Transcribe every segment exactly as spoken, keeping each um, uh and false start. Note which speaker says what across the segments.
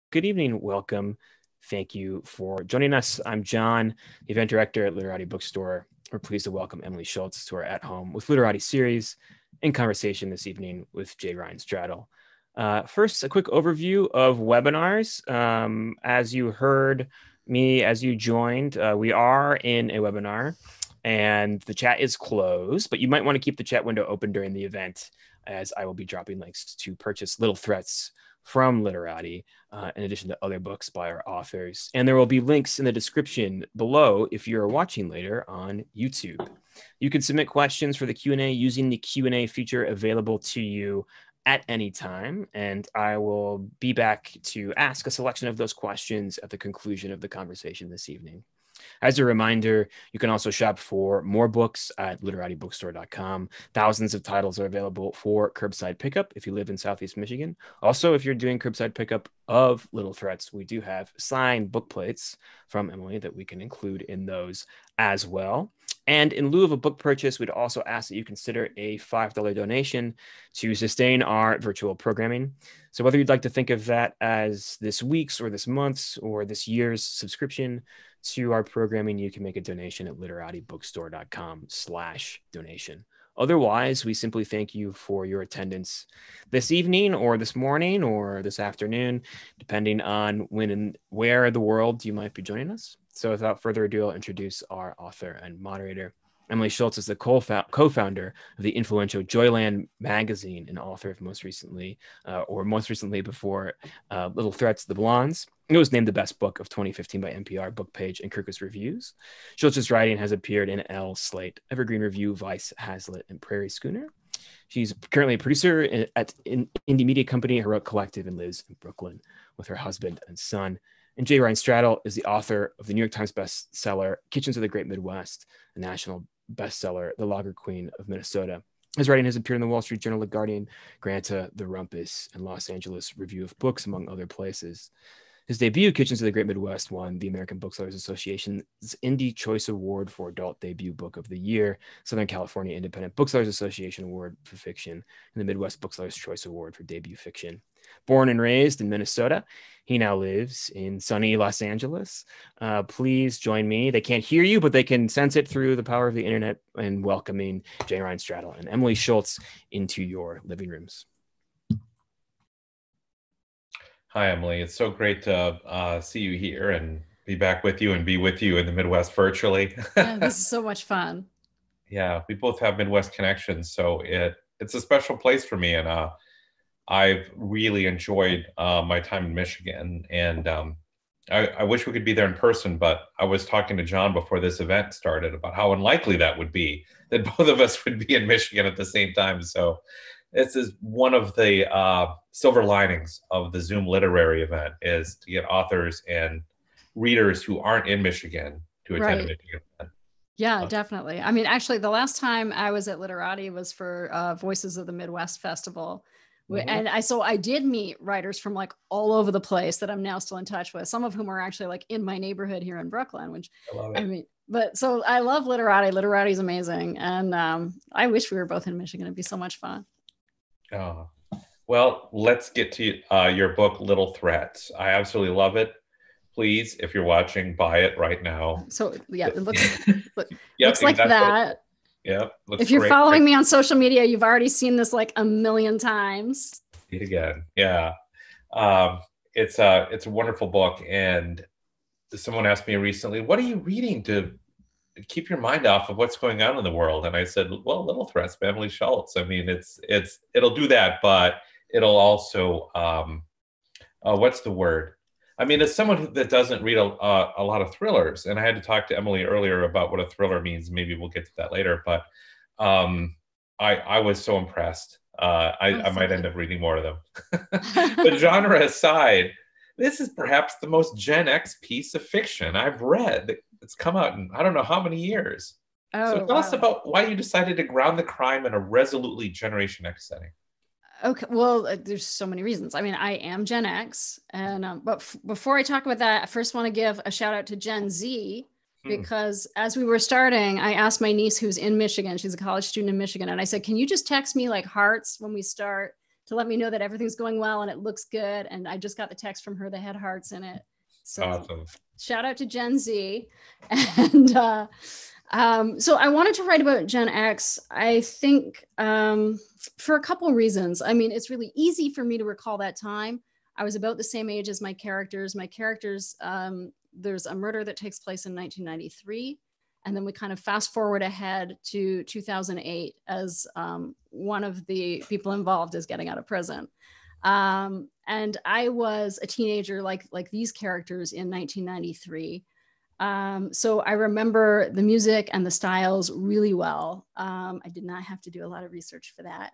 Speaker 1: Good evening. Welcome. Thank you for joining us. I'm John, the event director at Literati Bookstore. We're pleased to welcome Emily Schultz to our At Home with Literati series in conversation this evening with J. Ryan Stradal. Uh, first, a quick overview of webinars. Um, as you heard me, as you joined, uh, we are in a webinar and the chat is closed, but you might want to keep the chat window open during the event as I will be dropping links to purchase Little Threats from Literati, uh, in addition to other books by our authors. And there will be links in the description below if you're watching later on YouTube. You can submit questions for the Q and A using the Q and A feature available to you at any time, and I will be back to ask a selection of those questions at the conclusion of the conversation this evening. As a reminder, you can also shop for more books at literati bookstore dot com. Thousands of titles are available for curbside pickup if you live in Southeast Michigan. Also, if you're doing curbside pickup of Little Threats, we do have signed book plates from Emily that we can include in those as well. And in lieu of a book purchase, we'd also ask that you consider a five dollar donation to sustain our virtual programming. So whether you'd like to think of that as this week's or this month's or this year's subscription to our programming, you can make a donation at literati bookstore dot com slash donation. Otherwise, we simply thank you for your attendance this evening or this morning or this afternoon, depending on when and where in the world you might be joining us. So without further ado, I'll introduce our author and moderator. Emily Schultz is the co-founder of the influential Joyland magazine and author of most recently, uh, or most recently before uh, Little Threats, The Blondes. It was named the best book of twenty fifteen by N P R, Book Page, and Kirkus Reviews. Schultz's writing has appeared in Elle, Slate, Evergreen Review, Vice, Hazlitt, and Prairie Schooner. She's currently a producer at an indie media company, Heroic Collective, and lives in Brooklyn with her husband and son. And J. Ryan Stradal is the author of the New York Times bestseller, Kitchens of the Great Midwest, a national bestseller, The Lager Queen of Minnesota. His writing has appeared in the Wall Street Journal, The Guardian, Granta, The Rumpus, and Los Angeles Review of Books, among other places. His debut, Kitchens of the Great Midwest, won the American Booksellers Association's Indie Choice Award for Adult Debut Book of the Year, Southern California Independent Booksellers Association Award for Fiction, and the Midwest Booksellers Choice Award for Debut Fiction. Born and raised in Minnesota, he now lives in sunny Los Angeles. Uh, please join me. They can't hear you, but they can sense it through the power of the internet in welcoming J. Ryan Stradal and Emily Schultz into your living rooms.
Speaker 2: Hi, Emily. It's so great to uh, see you here and be back with you and be with you in the Midwest virtually.
Speaker 3: Yeah, this is so much fun.
Speaker 2: Yeah, we both have Midwest connections, so it it's a special place for me, and uh, I've really enjoyed uh, my time in Michigan. And um, I, I wish we could be there in person, but I was talking to John before this event started about how unlikely that would be, that both of us would be in Michigan at the same time. So this is one of the uh, silver linings of the Zoom literary event, is to get authors and readers who aren't in Michigan to attend
Speaker 3: Right.
Speaker 2: a Michigan event.
Speaker 3: Yeah,
Speaker 2: Uh,
Speaker 3: definitely. I mean, actually, the last time I was at Literati was for uh, Voices of the Midwest Festival. We-
Speaker 2: Mhm.
Speaker 3: And I, so I did meet writers from like all over the place that I'm now still in touch with, some of whom are actually like in my neighborhood here in Brooklyn, which
Speaker 2: I love
Speaker 3: I
Speaker 2: it.
Speaker 3: mean, but so I love Literati. Literati is amazing. And um, I wish we were both in Michigan. It'd be so much fun.
Speaker 2: Oh. Well, let's get to uh, your book, Little Threats. I absolutely love it. Please, if you're watching, buy it right now.
Speaker 3: So yeah, it looks, look,
Speaker 2: Yep,
Speaker 3: looks like
Speaker 2: exactly.
Speaker 3: that.
Speaker 2: Yep. Looks
Speaker 3: If you're
Speaker 2: great.
Speaker 3: following me on social media, you've already seen this like a million times.
Speaker 2: See it again. Yeah. Um, it's a it's a wonderful book, and someone asked me recently, "What are you reading to keep your mind off of what's going on in the world?" And I said, "Well, Little Threats by Emily Schultz." I mean, it's it's it'll do that, but it'll also um, uh, what's the word? I mean, as someone who- that doesn't read a, uh, a lot of thrillers, and I had to talk to Emily earlier about what a thriller means. Maybe we'll get to that later, but um, I I was so impressed. Uh, I,
Speaker 3: Oh,
Speaker 2: I might
Speaker 3: so
Speaker 2: end up reading more of them. But genre aside, this is perhaps the most Gen X piece of fiction I've read. It's come out in I don't know how many years.
Speaker 3: Oh,
Speaker 2: So tell us
Speaker 3: wow.
Speaker 2: about why you decided to ground the crime in a resolutely Generation X setting.
Speaker 3: Okay, well, uh, there's so many reasons. I mean, I am Gen X, and um, but f- before I talk about that, I first want to give a shout out to Gen Z,
Speaker 2: Hmm.
Speaker 3: because as we were starting, I asked my niece who's in Michigan, she's a college student in Michigan, and I said, "Can you just text me like hearts when we start to let me know that everything's going well and it looks good. And I just got the text from her that had hearts in it. So
Speaker 2: awesome.
Speaker 3: Shout out to Gen Z. And uh, um, so I wanted to write about Gen X, I think um, for a couple of reasons. I mean, it's really easy for me to recall that time. I was about the same age as my characters. My characters, um, there's a murder that takes place in nineteen ninety-three. And then we kind of fast forward ahead to two thousand eight as um, one of the people involved is getting out of prison. Um, and I was a teenager like, like these characters in nineteen ninety-three. Um, so I remember the music and the styles really well. Um, I did not have to do a lot of research for that.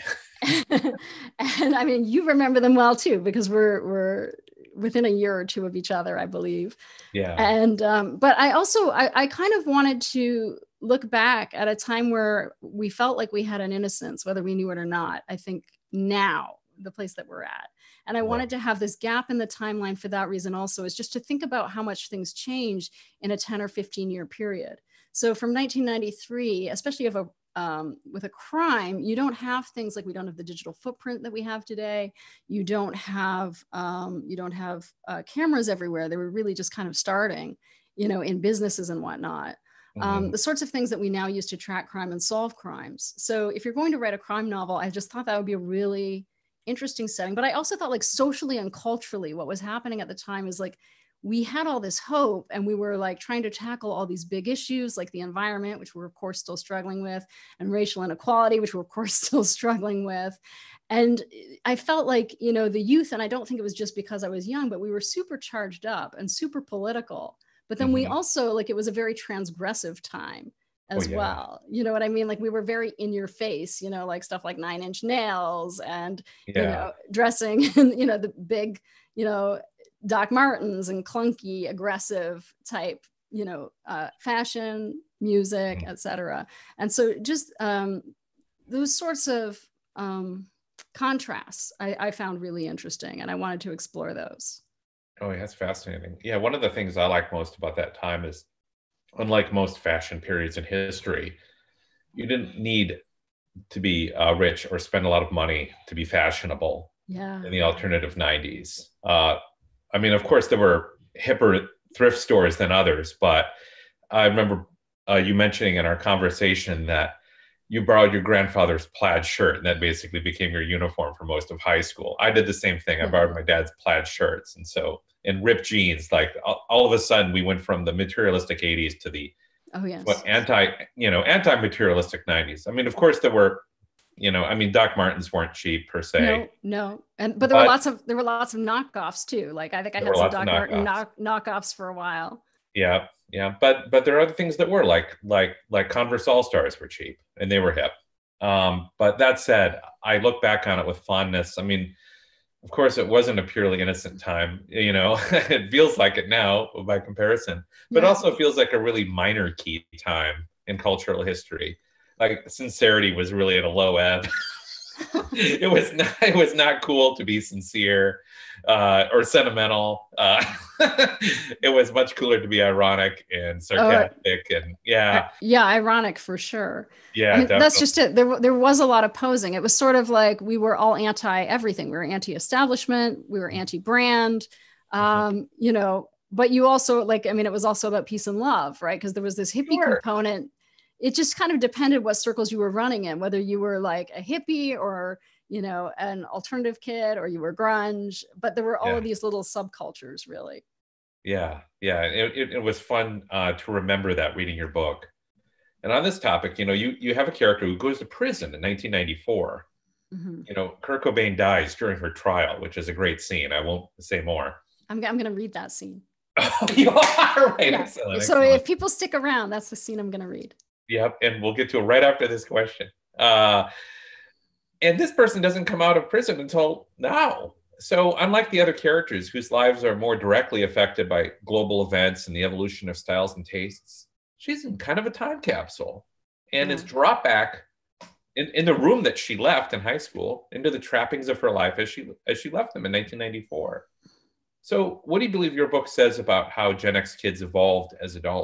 Speaker 3: And I mean, you remember them well too, because we're, we're within a year or two of each other, I believe.
Speaker 2: Yeah.
Speaker 3: And, um, but I also, I, I kind of wanted to look back at a time where we felt like we had an innocence, whether we knew it or not. I think now, the place that we're at. And I wanted to have this gap in the timeline for that reason also, is just to think about how much things change in a ten or fifteen year period. So from nineteen ninety-three, especially if a, um, with a crime, you don't have things like, we don't have the digital footprint that we have today. You don't have, um, you don't have uh, cameras everywhere. They were really just kind of starting, you know, in businesses and whatnot. Um, mm-hmm. The sorts of things that we now use to track crime and solve crimes. So if you're going to write a crime novel, I just thought that would be a really interesting setting. But I also thought, like, socially and culturally, what was happening at the time is like, we had all this hope and we were like trying to tackle all these big issues like the environment, which we're of course still struggling with, and racial inequality, which we're of course still struggling with. And I felt like, you know, the youth, and I don't think it was just because I was young, but we were super charged up and super political. But then mm-hmm. we also, like, it was a very transgressive time as oh, yeah. well. You know what I mean? Like, we were very in your face, you know, like stuff like Nine Inch Nails and, yeah. you know, dressing and, you know, the big, you know, Doc Martens and clunky, aggressive type, you know, uh, fashion, music, mm-hmm. et cetera. And so just um, those sorts of um, contrasts I, I found really interesting, and I wanted to explore those.
Speaker 2: Oh, yeah, that's fascinating. Yeah, one of the things I like most about that time is, unlike most fashion periods in history, you didn't need to be uh, rich or spend a lot of money to be fashionable
Speaker 3: yeah.
Speaker 2: in the alternative nineties. Uh, I mean, of course, there were hipper thrift stores than others, but I remember uh, you mentioning in our conversation that you borrowed your grandfather's plaid shirt, and that basically became your uniform for most of high school. I did the same thing. I yeah. borrowed my dad's plaid shirts, and so and ripped jeans. Like all, all of a sudden, we went from the materialistic eighties to the
Speaker 3: oh yes,
Speaker 2: what anti you know anti-materialistic nineties. I mean, of course, there were, you know, I mean, Doc Martens weren't cheap per se.
Speaker 3: No, no, and but there but, were lots of there were lots of knockoffs too. Like I think I had some Doc Marten knock, knockoffs for a while.
Speaker 2: Yeah. Yeah, but but there are other things that were like like like Converse All Stars were cheap and they were hip. Um, but that said, I look back on it with fondness. I mean, of course, it wasn't a purely innocent time. You know, it feels like it now by comparison, but yeah. also feels like a really minor key time in cultural history. Like sincerity was really at a low ebb. it was not it was not cool to be sincere uh, or sentimental. Uh, it was much cooler to be ironic and sarcastic, uh, and yeah,
Speaker 3: yeah, ironic for sure.
Speaker 2: Yeah,
Speaker 3: I mean, that's just it. There, there was a lot of posing. It was sort of like we were all anti everything. We were anti-establishment. We were anti-brand. Um, mm-hmm. You know, but you also like. I mean, it was also about peace and love, right? Because there was this hippie sure. component. It just kind of depended what circles you were running in, whether you were like a hippie or, you know, an alternative kid, or you were grunge, but there were all yeah. of these little subcultures really.
Speaker 2: Yeah. Yeah. It, it, it was fun uh, to remember that reading your book. And on this topic, you know, you, you have a character who goes to prison in nineteen ninety-four. Mm-hmm. You know, Kurt Cobain dies during her trial, which is a great scene. I won't say more.
Speaker 3: I'm, I'm going to read that scene.
Speaker 2: Oh, you are? Right.
Speaker 3: Yeah.
Speaker 2: Excellent.
Speaker 3: So
Speaker 2: excellent.
Speaker 3: If people stick around, that's the scene I'm going to read.
Speaker 2: Yep, and we'll get to it right after this question. Uh, and this person doesn't come out of prison until now. So unlike the other characters whose lives are more directly affected by global events and the evolution of styles and tastes, she's in kind of a time capsule. And yeah. is dropped back in, in the room that she left in high school into the trappings of her life as she as she left them in nineteen ninety-four. So what do you believe your book says about how Gen X kids evolved as adults?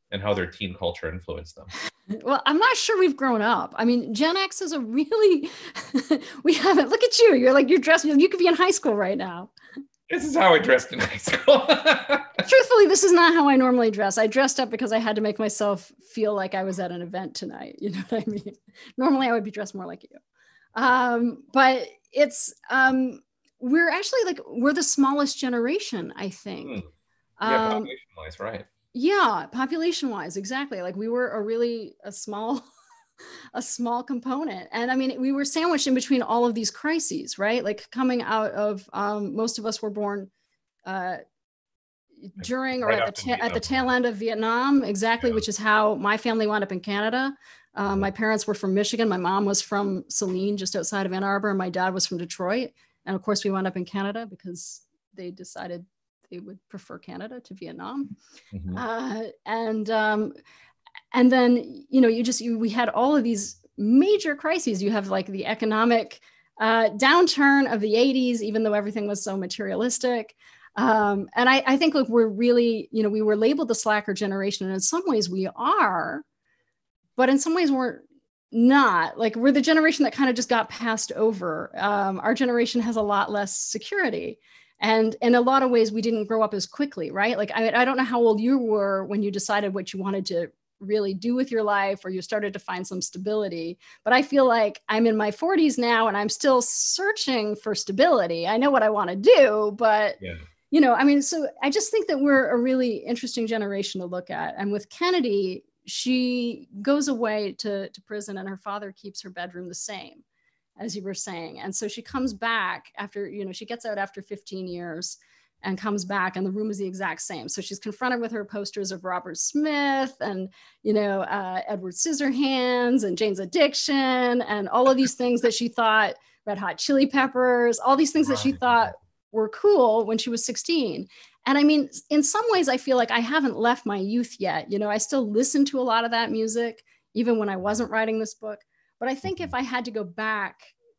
Speaker 2: and how their teen culture influenced them.
Speaker 3: Well, I'm not sure we've grown up. I mean, Gen X is a really, we haven't, look at you. You're like, you're dressed, you could be in high school right now.
Speaker 2: This is how I dressed in high school.
Speaker 3: Truthfully, this is not how I normally dress. I dressed up because I had to make myself feel like I was at an event tonight. You know what I mean? Normally I would be dressed more like you. Um, but it's, um, we're actually like, we're the smallest generation, I think.
Speaker 2: Mm. Yeah,
Speaker 3: Um,
Speaker 2: population-wise, right.
Speaker 3: Yeah, population-wise, exactly. Like we were a really a small, a small component, and I mean, we were sandwiched in between all of these crises, right? Like coming out of, um, most of us were born uh, during or
Speaker 2: Right
Speaker 3: at the
Speaker 2: after
Speaker 3: ta- at the
Speaker 2: Vietnam.
Speaker 3: tail end of Vietnam, exactly,
Speaker 2: Yeah.
Speaker 3: which is how my family wound up in Canada. Um, my parents were from Michigan. My mom was from Saline, just outside of Ann Arbor, and my dad was from Detroit. And of course, we wound up in Canada because they decided they would prefer Canada to Vietnam.
Speaker 2: Mm-hmm.
Speaker 3: Uh, and um, and then, you know, you just, you, we had all of these major crises. You have like the economic uh, downturn of the eighties, even though everything was so materialistic. Um, and I, I think, look, we're really, you know, we were labeled the slacker generation, and in some ways we are, but in some ways we're not. Like, we're the generation that kind of just got passed over. Um, our generation has a lot less security. And in a lot of ways, we didn't grow up as quickly, right? Like, I, I don't know how old you were when you decided what you wanted to really do with your life, or you started to find some stability. But I feel like I'm in my forties now, and I'm still searching for stability. I know what I want to do, but,
Speaker 2: Yeah.
Speaker 3: you know, I mean, so I just think that we're a really interesting generation to look at. And with Kennedy, she goes away to, to prison, and her father keeps her bedroom the same, as you were saying. And so she comes back after, you know, she gets out after fifteen years and comes back, and the room is the exact same. So she's confronted with her posters of Robert Smith and, you know, uh, Edward Scissorhands and Jane's Addiction and all of these things that she thought, Red Hot Chili Peppers, all these things that she thought were cool when she was sixteen. And I mean, in some ways, I feel like I haven't left my youth yet. You know, I still listen to a lot of that music, even when I wasn't writing this book. But I think if I had to go back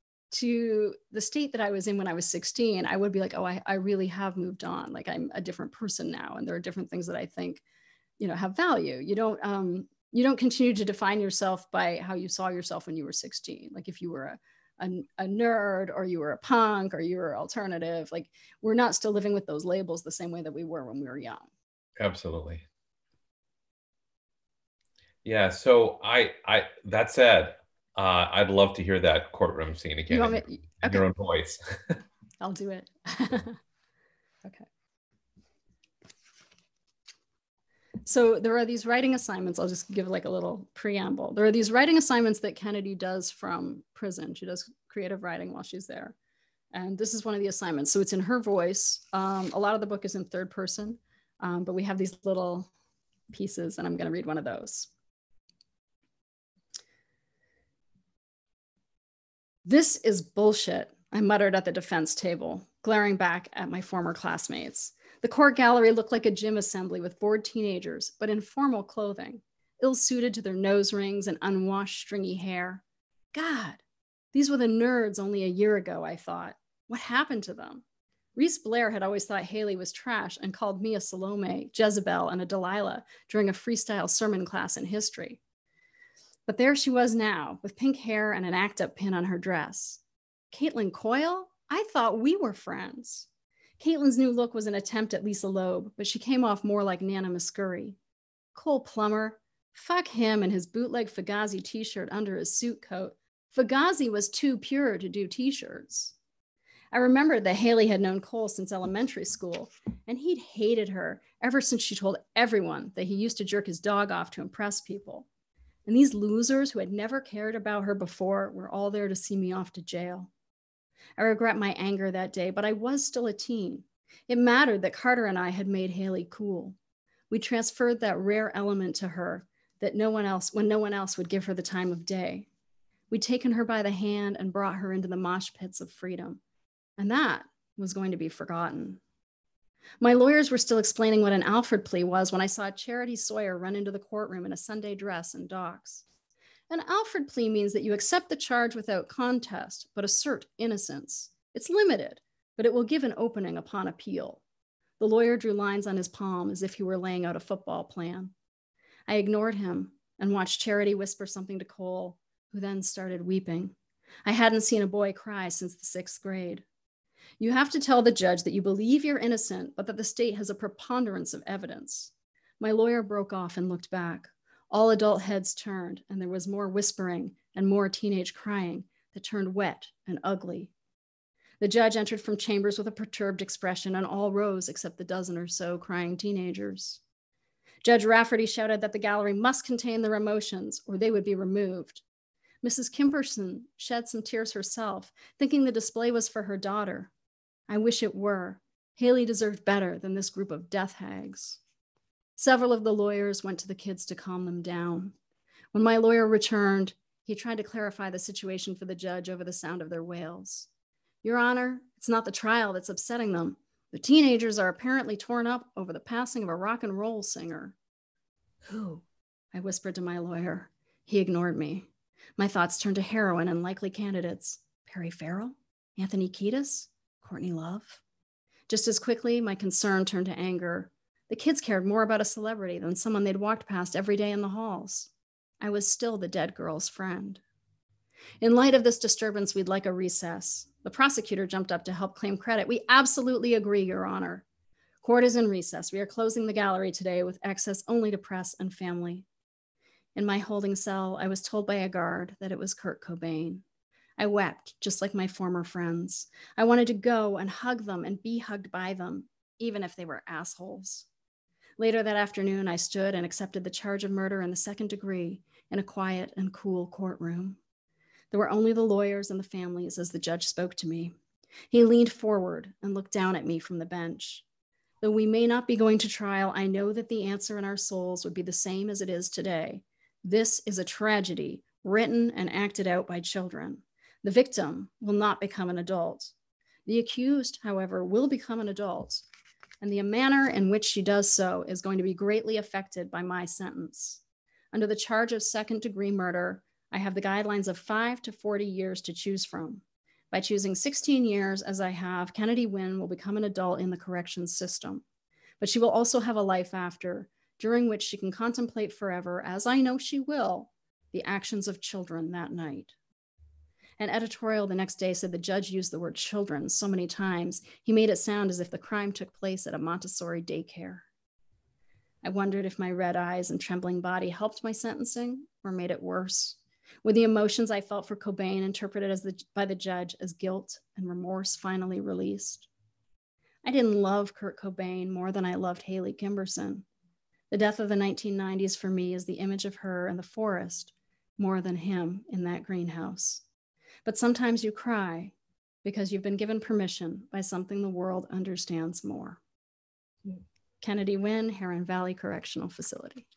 Speaker 3: to the state that I was in when I was sixteen, I would be like, oh, I, I really have moved on. Like, I'm a different person now. And there are different things that I think, you know, have value. You don't, um, you don't continue to define yourself by how you saw yourself when you were sixteen. Like, if you were a, a, a nerd, or you were a punk, or you were alternative, like, we're not still living with those labels the same way that we were when we were young.
Speaker 2: Absolutely. Yeah. So I, I, that said, Uh, I'd love to hear that courtroom scene again in,
Speaker 3: me,
Speaker 2: in
Speaker 3: okay.
Speaker 2: your own voice.
Speaker 3: I'll do it. Okay. So there are these writing assignments. I'll just give like a little preamble. There are these writing assignments that Kennedy does from prison. She does creative writing while she's there. And this is one of the assignments. So it's in her voice. Um, a lot of the book is in third person, um, but we have these little pieces, and I'm going to read one of those. "This is bullshit," I muttered at the defense table, glaring back at my former classmates. The court gallery looked like a gym assembly with bored teenagers, but in formal clothing, ill-suited to their nose rings and unwashed stringy hair. God, these were the nerds only a year ago, I thought. What happened to them? Reese Blair had always thought Haley was trash and called me a Salome, Jezebel, and a Delilah during a freestyle sermon class in history. But there she was now, with pink hair and an act-up pin on her dress. Caitlin Coyle? I thought we were friends. Caitlin's new look was an attempt at Lisa Loeb, but she came off more like Nana Muscuri. Cole Plummer? Fuck him and his bootleg Fugazi t-shirt under his suit coat. Fugazi was too pure to do t-shirts. I remembered that Haley had known Cole since elementary school, and he'd hated her ever since she told everyone that he used to jerk his dog off to impress people. And these losers who had never cared about her before were all there to see me off to jail. I regret my anger that day, but I was still a teen. It mattered that Carter and I had made Haley cool. We transferred that rare element to her that no one else, when no one else would give her the time of day. We'd taken her by the hand and brought her into the mosh pits of freedom. And that was going to be forgotten. My lawyers were still explaining what an Alford plea was when I saw Charity Sawyer run into the courtroom in a Sunday dress and docks. An Alford plea means that you accept the charge without contest, but assert innocence. It's limited, but it will give an opening upon appeal. The lawyer drew lines on his palm as if he were laying out a football plan. I ignored him and watched Charity whisper something to Cole, who then started weeping. I hadn't seen a boy cry since the sixth grade. You have to tell the judge that you believe you're innocent, but that the state has a preponderance of evidence. My lawyer broke off and looked back. All adult heads turned, and there was more whispering and more teenage crying that turned wet and ugly. The judge entered from chambers with a perturbed expression, and all rose except the dozen or so crying teenagers. Judge Rafferty shouted that the gallery must contain their emotions or they would be removed. Missus Kimberson shed some tears herself, thinking the display was for her daughter. I wish it were. Haley deserved better than this group of death hags. Several of the lawyers went to the kids to calm them down. When my lawyer returned, he tried to clarify the situation for the judge over the sound of their wails. Your Honor, it's not the trial that's upsetting them. The teenagers are apparently torn up over the passing of a rock and roll singer. Who? I whispered to my lawyer. He ignored me. My thoughts turned to heroin and likely candidates. Perry Farrell? Anthony Kiedis? Courtney Love? Just as quickly, my concern turned to anger. The kids cared more about a celebrity than someone they'd walked past every day in the halls. I was still the dead girl's friend. In light of this disturbance, we'd like a recess. The prosecutor jumped up to help claim credit. We absolutely agree, Your Honor. Court is in recess. We are closing the gallery today with access only to press and family. In my holding cell, I was told by a guard that it was Kurt Cobain. I wept, just like my former friends. I wanted to go and hug them and be hugged by them, even if they were assholes. Later that afternoon, I stood and accepted the charge of murder in the second degree in a quiet and cool courtroom. There were only the lawyers and the families as the judge spoke to me. He leaned forward and looked down at me from the bench. Though we may not be going to trial, I know that the answer in our souls would be the same as it is today. This is a tragedy written and acted out by children. The victim will not become an adult. The accused, however, will become an adult, and the manner in which she does so is going to be greatly affected by my sentence. Under the charge of second degree murder, I have the guidelines of five to forty years to choose from. By choosing sixteen years, as I have, Kennedy Wynn will become an adult in the corrections system. But she will also have a life after, during which she can contemplate forever, as I know she will, the actions of children that night. An editorial the next day said the judge used the word children so many times, he made it sound as if the crime took place at a Montessori daycare. I wondered if my red eyes and trembling body helped my sentencing or made it worse. Were the emotions I felt for Cobain interpreted as the, by the judge as guilt and remorse finally released? I didn't love Kurt Cobain more than I loved Haley Kimberson. The death of the nineteen nineties for me is the image of her in the forest more than him in that greenhouse. But sometimes you cry because you've been given permission by something the world understands more. Kennedy Wynn, Heron Valley Correctional Facility.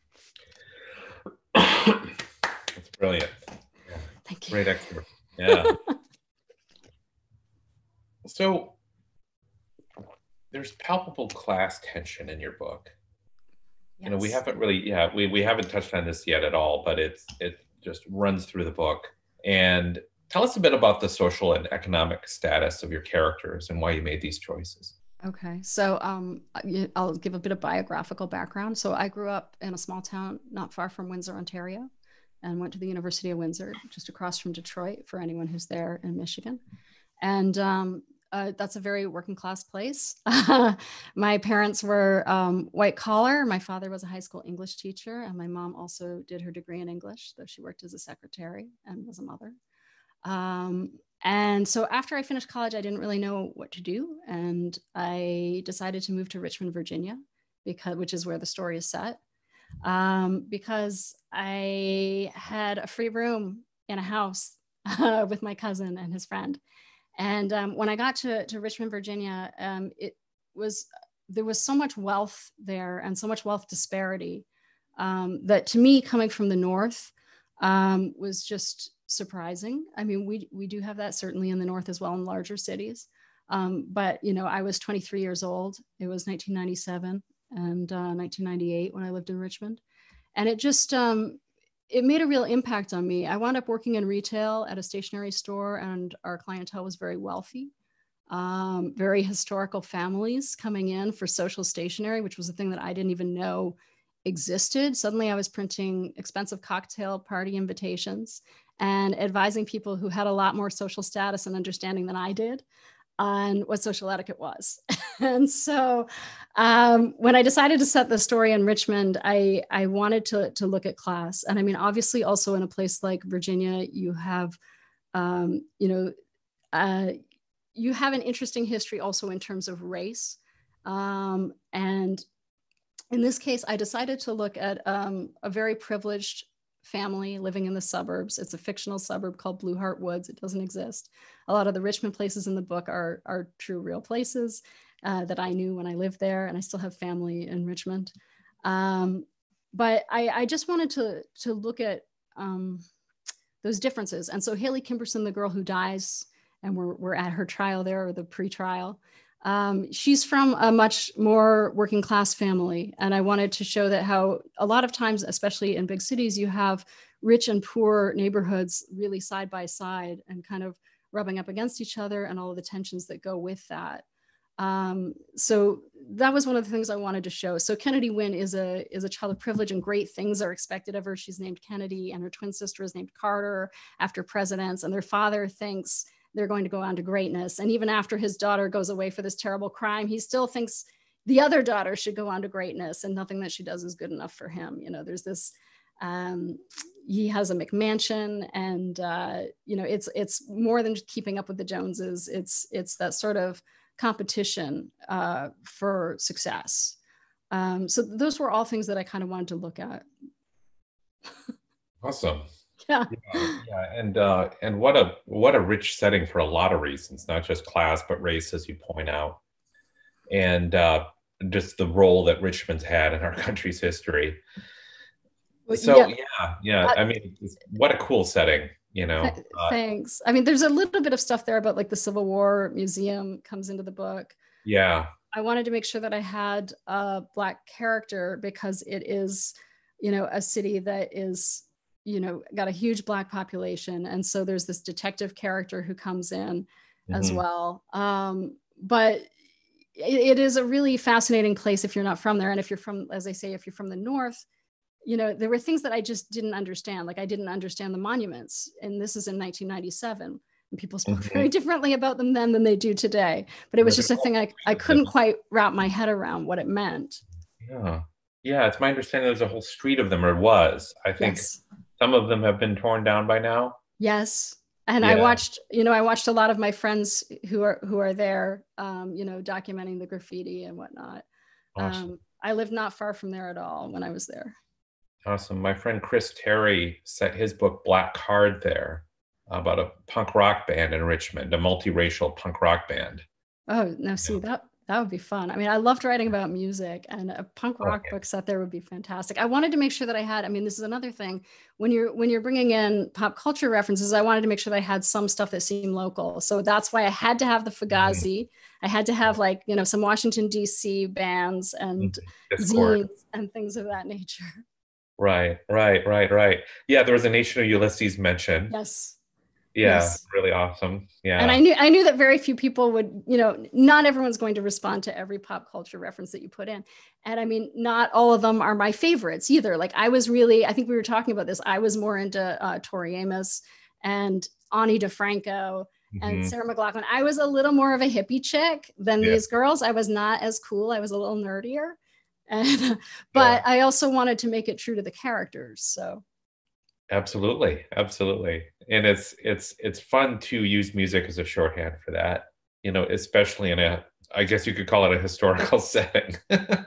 Speaker 2: That's brilliant. Yeah.
Speaker 3: Thank you.
Speaker 2: Great excerpt. Yeah. So there's palpable class tension in your book. Yes. You know, we haven't really, yeah, we, we haven't touched on this yet at all, but it's it just runs through the book. And tell us a bit about the social and economic status of your characters and why you made these choices.
Speaker 3: Okay, so um, I'll give a bit of biographical background. So I grew up in a small town not far from Windsor, Ontario, and went to the University of Windsor, just across from Detroit, for anyone who's there in Michigan. And um, uh, that's a very working class place. My parents were um, white collar. My father was a high school English teacher, and my mom also did her degree in English, though she worked as a secretary and was a mother. Um, and so after I finished college, I didn't really know what to do. And I decided to move to Richmond, Virginia, because, which is where the story is set, um, because I had a free room in a house uh, with my cousin and his friend. And um, when I got to, to Richmond, Virginia, um, it was, there was so much wealth there and so much wealth disparity um, that to me, coming from the North, um, was just surprising. I mean, we we do have that certainly in the North as well in larger cities. Um, but, you know, I was twenty-three years old. It was nineteen ninety-seven and uh, nineteen ninety-eight when I lived in Richmond. And it just, um, it made a real impact on me. I wound up working in retail at a stationery store, and our clientele was very wealthy, um, very historical families coming in for social stationery, which was a thing that I didn't even know existed. Suddenly I was printing expensive cocktail party invitations and advising people who had a lot more social status and understanding than I did on what social etiquette was. And so um, when I decided to set the story in Richmond, I, I wanted to, to look at class. And I mean, obviously also in a place like Virginia, you have, um, you know, uh, you have an interesting history also in terms of race. Um, and in this case, I decided to look at um, a very privileged family living in the suburbs. It's a fictional suburb called Blue Heart Woods. It doesn't exist. A lot of the Richmond places in the book are, are true, real places uh, that I knew when I lived there, and I still have family in Richmond. Um, but I, I just wanted to, to look at um, those differences. And so Haley Kimberson, the girl who dies, and we're, we're at her trial there, or the pre-trial, Um, she's from a much more working class family. And I wanted to show that how a lot of times, especially in big cities, you have rich and poor neighborhoods really side by side and kind of rubbing up against each other and all of the tensions that go with that. Um, so that was one of the things I wanted to show. So Kennedy Wynn is a, is a child of privilege, and great things are expected of her. She's named Kennedy, and her twin sister is named Carter after presidents, and their father thinks they're going to go on to greatness. And even after his daughter goes away for this terrible crime, he still thinks the other daughter should go on to greatness, and nothing that she does is good enough for him. You know, there's this, um, he has a McMansion, and, uh, you know, it's, it's more than keeping up with the Joneses. It's, it's that sort of competition uh, for success. Um, so those were all things that I kind of wanted to look at.
Speaker 2: Awesome.
Speaker 3: Yeah.
Speaker 2: yeah, yeah, and uh, and what a what a rich setting for a lot of reasons, not just class, but race, as you point out, and uh, just the role that Richmond's had in our country's history. So yeah, yeah, yeah I mean, what a cool setting, you know.
Speaker 3: Th thanks. I mean, there's a little bit of stuff there about like the Civil War Museum comes into the book.
Speaker 2: Yeah.
Speaker 3: I wanted to make sure that I had a Black character because it is, you know, a city that is, you know, got a huge Black population. And so there's this detective character who comes in mm-hmm. as well. Um, but it, it is a really fascinating place if you're not from there. And if you're from, as I say, if you're from the North, you know, there were things that I just didn't understand. Like I didn't understand the monuments. And this is in nineteen ninety-seven. And people spoke mm-hmm. very differently about them then than they do today. But it was just a thing I, I couldn't quite wrap my head around what it meant.
Speaker 2: Yeah. Yeah, it's my understanding there's a whole street of them, or was. I think yes. Some of them have been torn down by now.
Speaker 3: Yes. And
Speaker 2: yeah.
Speaker 3: I watched, you know, I watched a lot of my friends who are who are there, um, you know, documenting the graffiti and whatnot. Awesome. Um, I lived not far from there at all when I was there.
Speaker 2: Awesome. My friend Chris Terry set his book Black Card there about a punk rock band in Richmond, a multiracial punk rock band.
Speaker 3: Oh, no, see, yeah. that that would be fun. I mean, I loved writing about music, and a punk rock oh, yeah. book set there would be fantastic. I wanted to make sure that I had, I mean, this is another thing. When you're when you're bringing in pop culture references, I wanted to make sure that I had some stuff that seemed local. So that's why I had to have the Fugazi. Mm-hmm. I had to have like, you know, some Washington, D C bands and mm-hmm. zines and things of that nature.
Speaker 2: Right, right, right, right. Yeah, there was a Nation of Ulysses mention.
Speaker 3: Yes.
Speaker 2: Yeah,
Speaker 3: yes.
Speaker 2: really awesome. Yeah.
Speaker 3: And I knew I knew that very few people would, you know, not everyone's going to respond to every pop culture reference that you put in. And I mean, not all of them are my favorites either. Like I was really, I think we were talking about this, I was more into uh, Tori Amos and Ani DeFranco mm-hmm. and Sarah McLachlan. I was a little more of a hippie chick than yeah. these girls. I was not as cool. I was a little nerdier. And, but yeah. I also wanted to make it true to the characters. So.
Speaker 2: Absolutely, absolutely. And it's it's it's fun to use music as a shorthand for that, you know, especially in a, I guess you could call it a historical setting.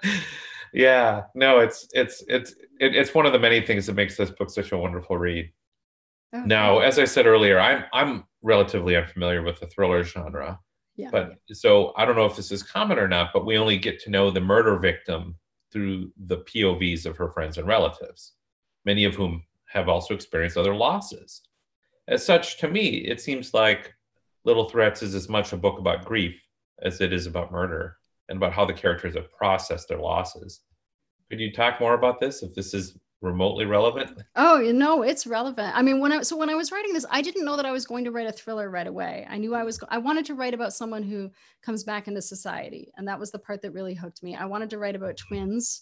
Speaker 2: yeah, no, it's it's it's it, it's one of the many things that makes this book such a wonderful read. Okay. Now, as I said earlier, I'm I'm relatively unfamiliar with the thriller genre. Yeah. But so I don't know if this is common or not, but we only get to know the murder victim through the P O Vs of her friends and relatives, many of whom have also experienced other losses. As such, to me, it seems like Little Threats is as much a book about grief as it is about murder and about how the characters have processed their losses. Could you talk more about this, if this is remotely relevant?
Speaker 3: Oh, you know, it's relevant. I mean, when I, so when I was writing this, I didn't know that I was going to write a thriller right away. I knew I was, I wanted to write about someone who comes back into society. And that was the part that really hooked me. I wanted to write about twins.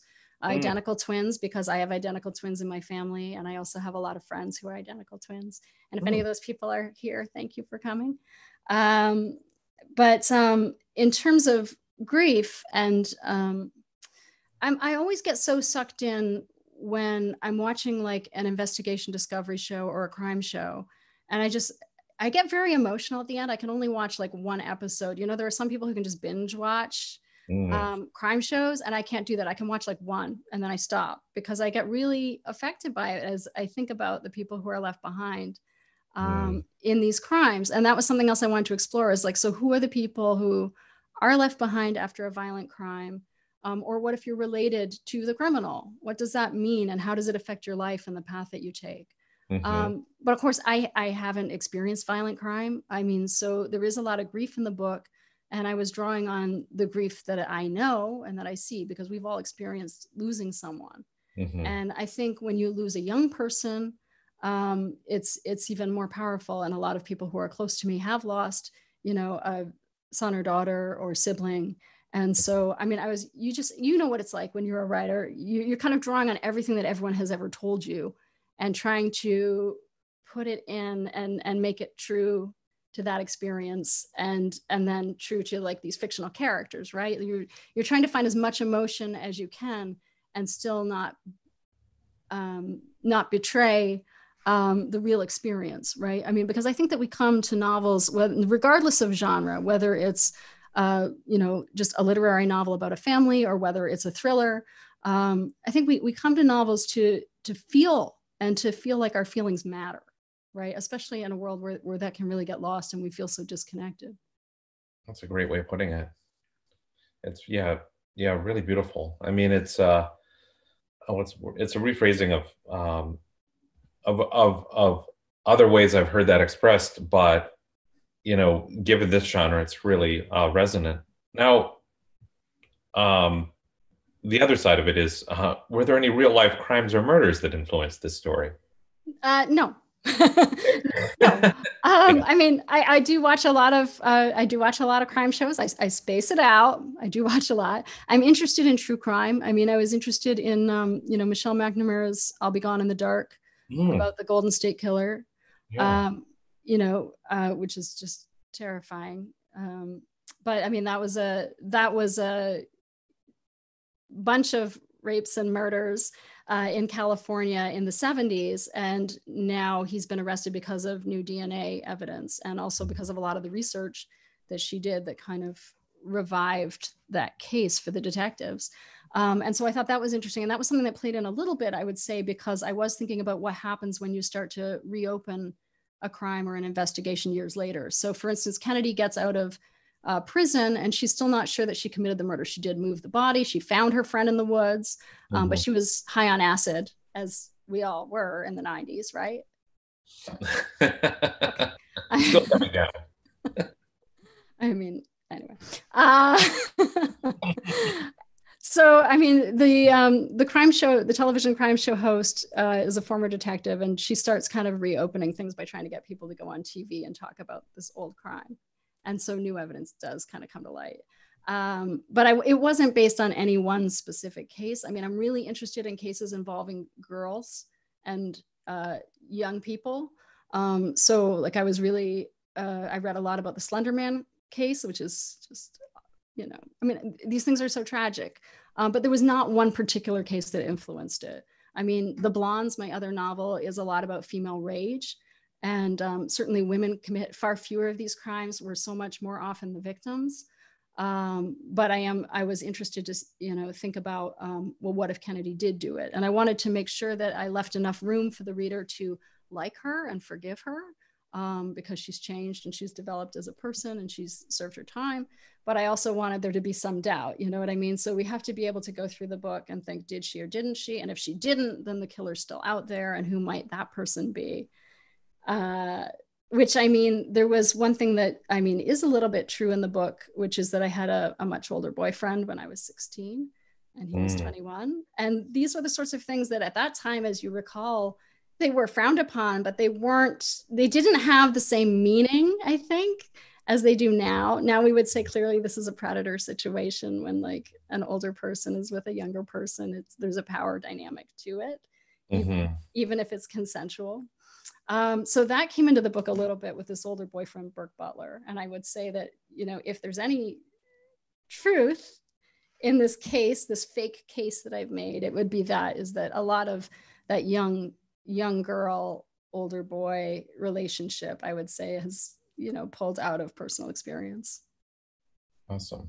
Speaker 3: identical twins because I have identical twins in my family. And I also have a lot of friends who are identical twins. And if mm. any of those people are here, thank you for coming. Um, but um, in terms of grief, and um, I'm, I always get so sucked in when I'm watching like an investigation discovery show or a crime show. And I just, I get very emotional at the end. I can only watch like one episode. You know, there are some people who can just binge watch mm. um, crime shows, and I can't do that. I can watch like one and then I stop because I get really affected by it as I think about the people who are left behind um, mm. in these crimes. And that was something else I wanted to explore is like, so who are the people who are left behind after a violent crime? Um, or what if you're related to the criminal? What does that mean? And how does it affect your life and the path that you take? Mm-hmm. Um, but of course, I, I haven't experienced violent crime. I mean, so there is a lot of grief in the book. And I was drawing on the grief that I know and that I see, because we've all experienced losing someone. Mm-hmm. And I think when you lose a young person, um, it's it's even more powerful. And a lot of people who are close to me have lost, you know, a son or daughter or sibling. And so, I mean, I was, you just, you know what it's like when you're a writer, you, you're kind of drawing on everything that everyone has ever told you and trying to put it in and, and make it true to that experience. And, and then true to like these fictional characters, right? You're, you're trying to find as much emotion as you can and still not, um, not betray um, the real experience, right? I mean, because I think that we come to novels, regardless of genre, whether it's Uh, you know, just a literary novel about a family or whether it's a thriller. Um, I think we, we come to novels to, to feel and to feel like our feelings matter, right? Especially in a world where, where that can really get lost and we feel so disconnected.
Speaker 2: That's a great way of putting it. It's, yeah, yeah, really beautiful. I mean, it's, uh, oh, it's, it's a rephrasing of, um, of, of, of other ways I've heard that expressed, but you know, given this genre, it's really uh, resonant. Now, um, the other side of it is, uh, were there any real life crimes or murders that influenced this story?
Speaker 3: Uh, no. no. Um, I mean, I, I do watch a lot of, uh, I do watch a lot of crime shows. I, I space it out. I do watch a lot. I'm interested in true crime. I mean, I was interested in, um, you know, Michelle McNamara's I'll Be Gone in the Dark mm. about the Golden State Killer. Yeah. Um, you know, uh, which is just terrifying. Um, but I mean, that was a, that was a bunch of rapes and murders uh, in California in the seventies. And now he's been arrested because of new D N A evidence. And also because of a lot of the research that she did that kind of revived that case for the detectives. Um, and so I thought that was interesting. And that was something that played in a little bit, I would say, because I was thinking about what happens when you start to reopen a crime or an investigation years later. So for instance, Kennedy gets out of uh, prison and she's still not sure that she committed the murder. She did move the body. She found her friend in the woods, um, mm-hmm. but she was high on acid, as we all were in the nineties, right?
Speaker 2: Still coming down.
Speaker 3: I mean, anyway. Uh, So, I mean, the um, the crime show, the television crime show host uh, is a former detective, and she starts kind of reopening things by trying to get people to go on T V and talk about this old crime. And so new evidence does kind of come to light. Um, but I, it wasn't based on any one specific case. I mean, I'm really interested in cases involving girls and uh, young people. Um, so like I was really, uh, I read a lot about the Slender Man case, which is just, you know, I mean, these things are so tragic, um, but there was not one particular case that influenced it. I mean, The Blondes, my other novel, is a lot about female rage. And um, certainly women commit far fewer of these crimes. We're so much more often the victims. Um, but I am, I was interested to, you know, think about, um, well, what if Kennedy did do it? And I wanted to make sure that I left enough room for the reader to like her and forgive her, um, because she's changed and she's developed as a person and she's served her time. But I also wanted there to be some doubt, you know what I mean? So we have to be able to go through the book and think, did she or didn't she? And if she didn't, then the killer's still out there, and who might that person be? Uh, which, I mean, there was one thing that, I mean, is a little bit true in the book, which is that I had a, a much older boyfriend when I was sixteen and he mm. was twenty-one. And these were the sorts of things that at that time, as you recall, they were frowned upon, but they weren't, they didn't have the same meaning, I think, as they do now. Now we would say clearly this is a predator situation when like an older person is with a younger person. It's there's a power dynamic to it,
Speaker 2: Mm-hmm.
Speaker 3: even, even if it's consensual. Um, so that came into the book a little bit with this older boyfriend, Burke Butler. And I would say that, you know, if there's any truth in this case, this fake case that I've made, it would be that is that a lot of that young, young girl, older boy relationship, I would say has, you know, pulled out of personal experience.
Speaker 2: Awesome.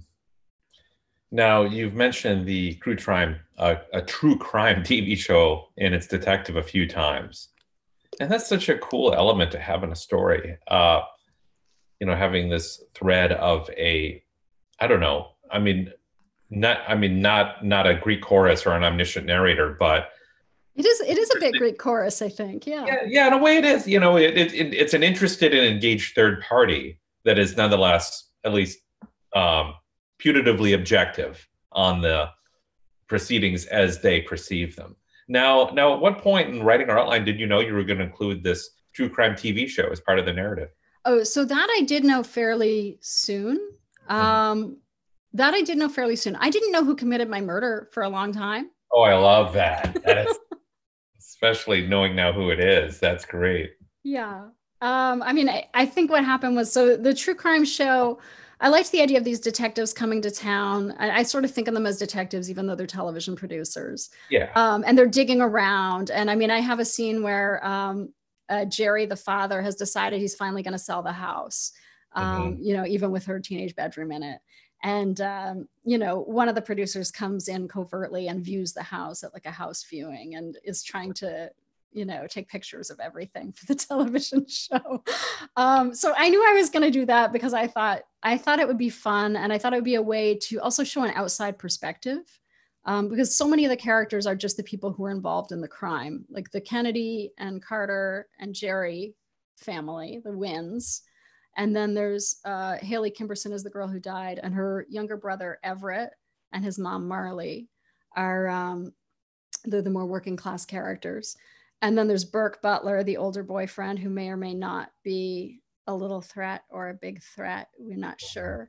Speaker 2: Now, you've mentioned the true crime, uh, a true crime T V show and it's detective a few times. And that's such a cool element to have in a story. Uh, you know, having this thread of a, I don't know, I mean, not, I mean, not, not a Greek chorus or an omniscient narrator, but
Speaker 3: it is, it is a bit Greek chorus, I think. Yeah.
Speaker 2: Yeah, yeah, in a way it is. You know, it, it, it it's an interested and engaged third party that is nonetheless, at least um, putatively objective on the proceedings as they perceive them. Now, now, at what point in writing our outline did you know you were going to include this true crime T V show as part of the narrative?
Speaker 3: Oh, so that I did know fairly soon. Um, mm-hmm. That I did know fairly soon. I didn't know who committed my murder for a long time.
Speaker 2: Oh, I love that. That is, especially knowing now who it is. That's great.
Speaker 3: Yeah. Um, I mean, I, I think what happened was, so the true crime show, I liked the idea of these detectives coming to town. I, I sort of think of them as detectives, even though they're television producers.
Speaker 2: Yeah.
Speaker 3: Um, and they're digging around. And I mean, I have a scene where um, uh, Jerry, the father, has decided he's finally going to sell the house, um, mm-hmm. you know, even with her teenage bedroom in it. And, um, you know, one of the producers comes in covertly and views the house at like a house viewing and is trying to, you know, take pictures of everything for the television show. Um, so I knew I was going to do that because I thought, I thought it would be fun. And I thought it would be a way to also show an outside perspective, um, because so many of the characters are just the people who are involved in the crime, like the Kennedy and Carter and Jerry family, the Wynns. And then there's uh, Haley Kimberson is the girl who died, and her younger brother, Everett, and his mom, Marley, are um, they're the more working class characters. And then there's Burke Butler, the older boyfriend, who may or may not be a little threat or a big threat. We're not sure.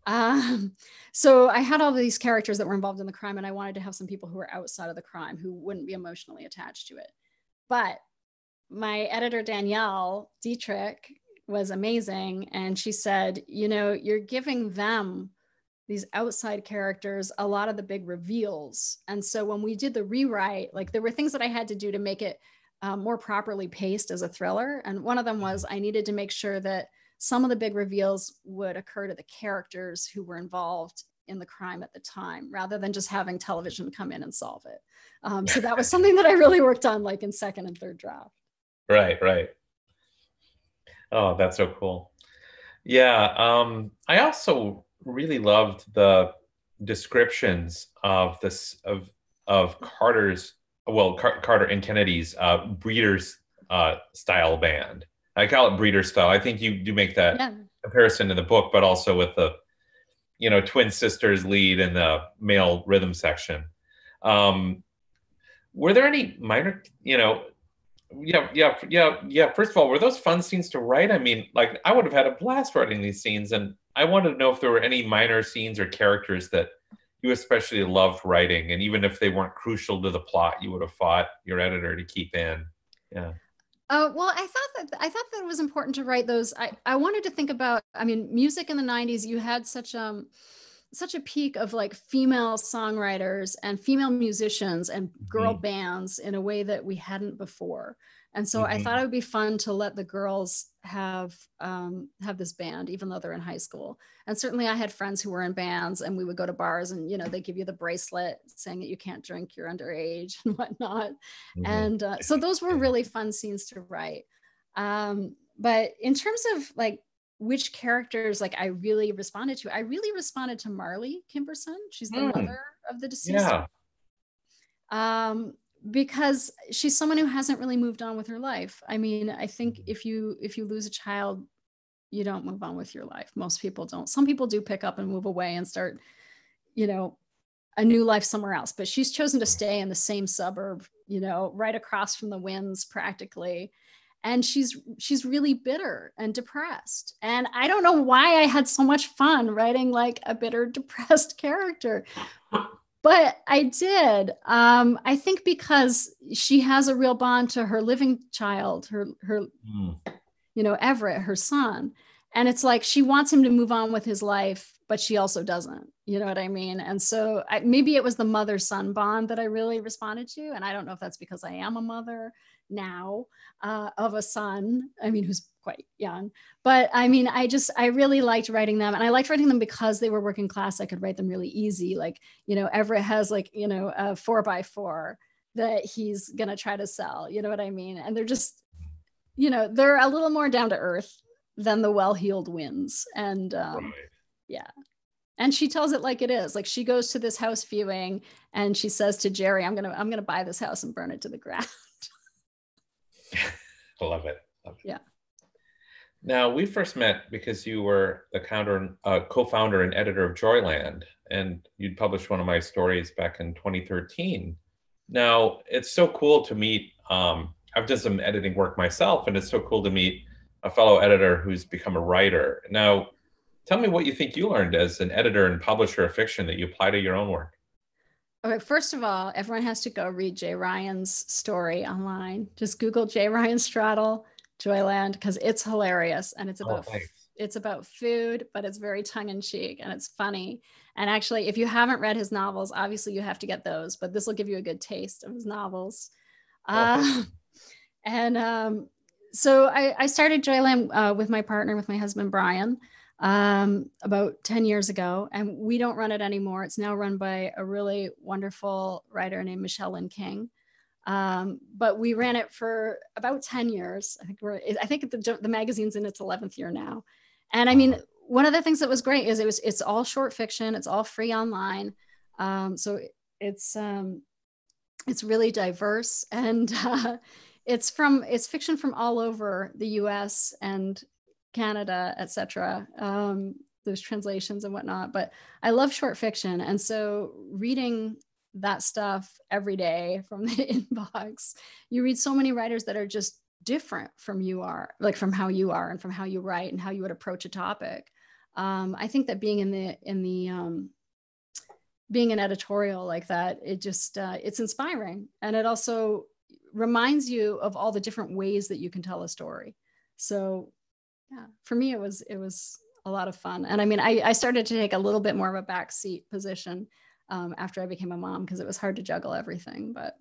Speaker 3: Um, so I had all of these characters that were involved in the crime, and I wanted to have some people who were outside of the crime who wouldn't be emotionally attached to it. But my editor, Danielle Dietrich, was amazing. And she said, you know, you're giving them, these outside characters, a lot of the big reveals. And so when we did the rewrite, like there were things that I had to do to make it um, more properly paced as a thriller. And one of them was I needed to make sure that some of the big reveals would occur to the characters who were involved in the crime at the time, rather than just having television come in and solve it. Um, so that was something that I really worked on, like in second and third draft.
Speaker 2: Right, right. Oh, that's so cool. Yeah, um, I also really loved the descriptions of this of of Carter's, well, Car- Carter and Kennedy's uh, Breeders uh, style band. I call it Breeder style. I think you do make that yeah. comparison in the book, but also with the, you know, twin sisters lead in the male rhythm section. Um, were there any minor, you know? Yeah, yeah, yeah, yeah. First of all, were those fun scenes to write? I mean, like, I would have had a blast writing these scenes, and I wanted to know if there were any minor scenes or characters that you especially loved writing, and even if they weren't crucial to the plot, you would have fought your editor to keep in. Yeah.
Speaker 3: Uh, well, I thought that I thought that it was important to write those. I, I wanted to think about, I mean, music in the nineties, you had such um such a peak of like female songwriters and female musicians and girl mm-hmm. bands in a way that we hadn't before. And so mm-hmm. I thought it would be fun to let the girls have um, have this band, even though they're in high school. And certainly I had friends who were in bands, and we would go to bars and, you know, they give you the bracelet saying that you can't drink, you're underage and whatnot. Mm-hmm. And uh, so those were really fun scenes to write. Um, but in terms of like, which characters like I really responded to, I really responded to Marley Kimberson. She's the mm. mother of the deceased.
Speaker 2: Yeah.
Speaker 3: Um, because she's someone who hasn't really moved on with her life. I mean, I think if you if you lose a child, you don't move on with your life. Most people don't. Some people do pick up and move away and start, you know, a new life somewhere else. But she's chosen to stay in the same suburb, you know, right across from the Wynns practically. and she's she's really bitter and depressed. And I don't know why I had so much fun writing like a bitter, depressed character, but I did. Um, I think because she has a real bond to her living child, her her, mm. you know, Everett, her son, and it's like she wants him to move on with his life, but she also doesn't. You know what I mean? And so I, maybe it was the mother-son bond that I really responded to, and I don't know if that's because I am a mother now uh, of a son, I mean, who's quite young, but I mean, I just, I really liked writing them, and I liked writing them because they were working class. I could write them really easy. Like, you know, Everett has like, you know, a four by four that he's going to try to sell, you know what I mean? And they're just, you know, they're a little more down to earth than the well-heeled winds. And um, right. yeah. And she tells it like it is. Like, she goes to this house viewing and she says to Jerry, I'm going to, I'm going to buy this house and burn it to the ground.
Speaker 2: Love it. Love it.
Speaker 3: Yeah.
Speaker 2: Now, we first met because you were the counter, uh, co-founder and editor of Joyland, and you'd published one of my stories back in twenty thirteen. Now, it's so cool to meet, um, I've done some editing work myself, and it's so cool to meet a fellow editor who's become a writer. Now, tell me what you think you learned as an editor and publisher of fiction that you apply to your own work.
Speaker 3: Okay, first of all, everyone has to go read Jay Ryan's story online. Just Google Jay Ryan Stradal, Joyland, because it's hilarious, and it's about
Speaker 2: oh,
Speaker 3: it's about food, but it's very tongue-in-cheek and it's funny. And actually, if you haven't read his novels, obviously you have to get those, but this will give you a good taste of his novels. Oh, uh, and um, so I, I started Joyland uh, with my partner, with my husband Brian, um, about ten years ago, and we don't run it anymore. It's now run by a really wonderful writer named Michelle Lynn King. Um, but we ran it for about ten years. I think we're, I think the, the magazine's in its eleventh year now. And I mean, one of the things that was great is it was, it's all short fiction. It's all free online. Um, so it's, um, it's really diverse, and uh, it's from, it's fiction from all over the U S and Canada, et cetera. Um, there's translations and whatnot, but I love short fiction. And so reading that stuff every day from the inbox, you read so many writers that are just different from you are, like from how you are and from how you write and how you would approach a topic. Um, I think that being in the, in the, um, being an editorial like that, it just, uh, it's inspiring. And it also reminds you of all the different ways that you can tell a story. So yeah, for me, it was, it was a lot of fun. And I mean, I, I started to take a little bit more of a backseat position um, after I became a mom, because it was hard to juggle everything, but.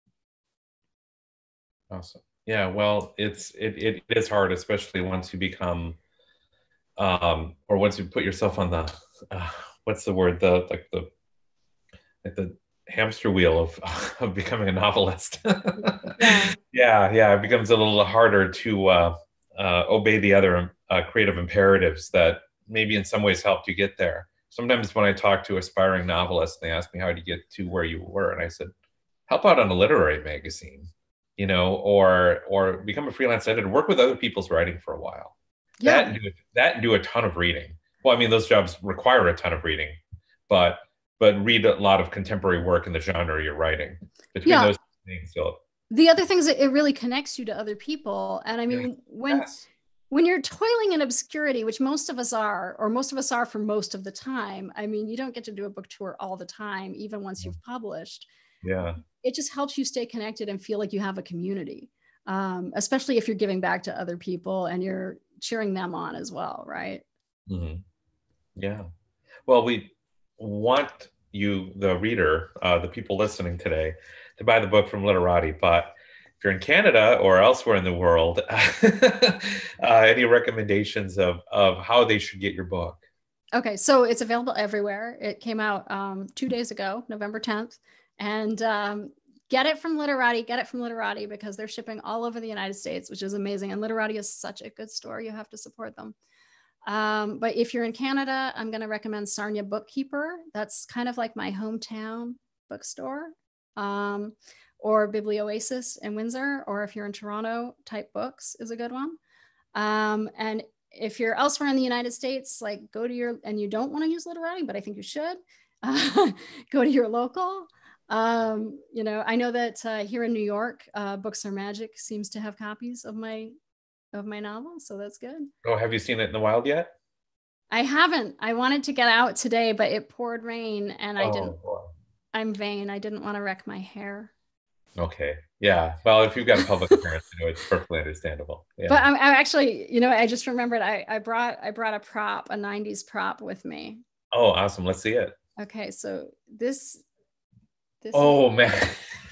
Speaker 2: Awesome. Yeah, well, it's, it, it is hard, especially once you become, um, or once you put yourself on the, uh, what's the word? The, like the, like the hamster wheel of, of becoming a novelist.
Speaker 3: yeah.
Speaker 2: yeah, yeah, it becomes a little harder to uh, uh, obey the other uh, creative imperatives that maybe in some ways helped you get there. Sometimes when I talk to aspiring novelists, they ask me, how did you get to where you were? And I said, help out on a literary magazine, you know, or or become a freelance editor, work with other people's writing for a while.
Speaker 3: Yeah.
Speaker 2: That and do, that and do a ton of reading. Well, I mean, those jobs require a ton of reading, but but read a lot of contemporary work in the genre you're writing. Between
Speaker 3: yeah.
Speaker 2: those things, so.
Speaker 3: The other thing is that it really connects you to other people. And I mean,
Speaker 2: Yeah.
Speaker 3: when
Speaker 2: Yes.
Speaker 3: when you're toiling in obscurity, which most of us are, or most of us are for most of the time, I mean, you don't get to do a book tour all the time, even once you've published.
Speaker 2: Yeah.
Speaker 3: It just helps you stay connected and feel like you have a community, um, especially if you're giving back to other people and you're cheering them on as well, right?
Speaker 2: Mm-hmm. Yeah. Well, we want you, the reader, uh, the people listening today, to buy the book from Literati, but if you're in Canada or elsewhere in the world, uh, any recommendations of, of how they should get your book?
Speaker 3: Okay, so it's available everywhere. It came out um, two days ago, November tenth, and um, get it from Literati, get it from Literati, because they're shipping all over the United States, which is amazing. And Literati is such a good store. You have to support them. Um, but if you're in Canada, I'm going to recommend Sarnia Bookkeeper. That's kind of like my hometown bookstore. Um, or Biblioasis in Windsor, or if you're in Toronto, Type Books is a good one. Um, and if you're elsewhere in the United States, like go to your, and you don't want to use Literati, but I think you should, uh, go to your local. Um, you know, I know that uh, here in New York, uh, Books Are Magic seems to have copies of my of my novel, so that's good.
Speaker 2: Oh, have you seen it in the wild yet?
Speaker 3: I haven't. I wanted to get out today, but it poured rain, and I
Speaker 2: Oh,
Speaker 3: didn't.
Speaker 2: boy.
Speaker 3: I'm vain. I didn't want to wreck my hair.
Speaker 2: Okay. Yeah. Well, if you've got a public appearance, you know, it's perfectly understandable. Yeah.
Speaker 3: But I'm, I'm actually, you know, I just remembered I, I brought I brought a prop, a nineties prop with me.
Speaker 2: Oh, awesome. Let's see it.
Speaker 3: Okay, so this this
Speaker 2: Oh,
Speaker 3: is,
Speaker 2: man.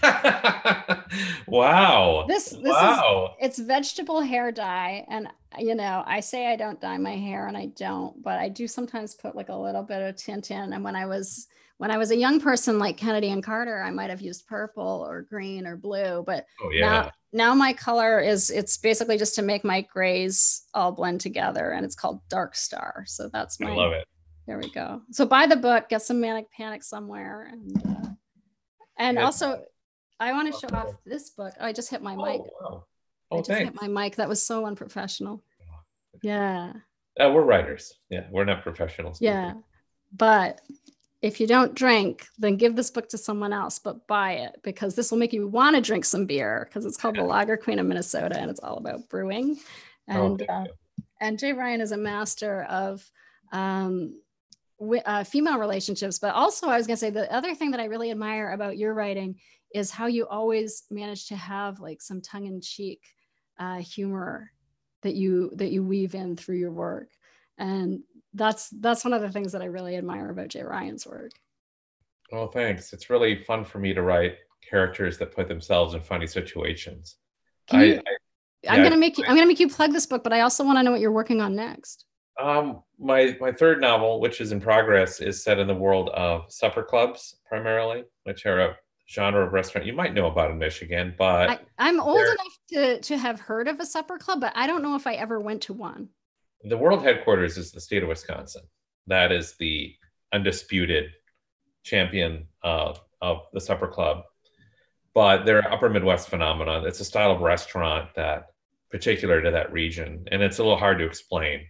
Speaker 2: Wow.
Speaker 3: this this
Speaker 2: Wow.
Speaker 3: is it's vegetable hair dye, and you know, I say I don't dye my hair, and I don't, but I do sometimes put like a little bit of tint in. And when I was when I was a young person like Kennedy and Carter, I might have used purple or green or blue, but
Speaker 2: Oh, yeah.
Speaker 3: now now my color is, it's basically just to make my grays all blend together, and it's called Dark Star. So that's my,
Speaker 2: I love it.
Speaker 3: there we go. So buy the book, get some Manic Panic somewhere. And uh, and
Speaker 2: Yeah.
Speaker 3: also I want to show off this book. Oh, I just hit my mic.
Speaker 2: Oh, wow.
Speaker 3: I
Speaker 2: Oh,
Speaker 3: just
Speaker 2: thanks.
Speaker 3: hit my mic. That was so unprofessional. Yeah.
Speaker 2: Uh, we're writers. Yeah, we're not professionals.
Speaker 3: Yeah. But if you don't drink, then give this book to someone else, but buy it, because this will make you want to drink some beer, because it's called The Lager Queen of Minnesota, and it's all about brewing. And
Speaker 2: Oh,
Speaker 3: uh, and Jay Ryan is a master of um, wi- uh, female relationships. But also, I was going to say, the other thing that I really admire about your writing is how you always manage to have like some tongue-in-cheek uh, humor that you that you weave in through your work. And that's that's one of the things that I really admire about Jay Ryan's work.
Speaker 2: Oh, thanks. It's really fun for me to write characters that put themselves in funny situations.
Speaker 3: Can
Speaker 2: I,
Speaker 3: you,
Speaker 2: I,
Speaker 3: I'm
Speaker 2: yeah,
Speaker 3: gonna make you I'm gonna make you plug this book, but I also want to know what you're working on next.
Speaker 2: Um, my my third novel, which is in progress, is set in the world of supper clubs primarily, which are a genre of restaurant you might know about in Michigan, but
Speaker 3: I, I'm old
Speaker 2: they're-
Speaker 3: enough to to have heard of a supper club, but I don't know if I ever went to one.
Speaker 2: the world headquarters is the state of Wisconsin. That is the undisputed champion uh, of the supper club. But they're an upper Midwest phenomenon. It's a style of restaurant that particular to that region, and it's a little hard to explain.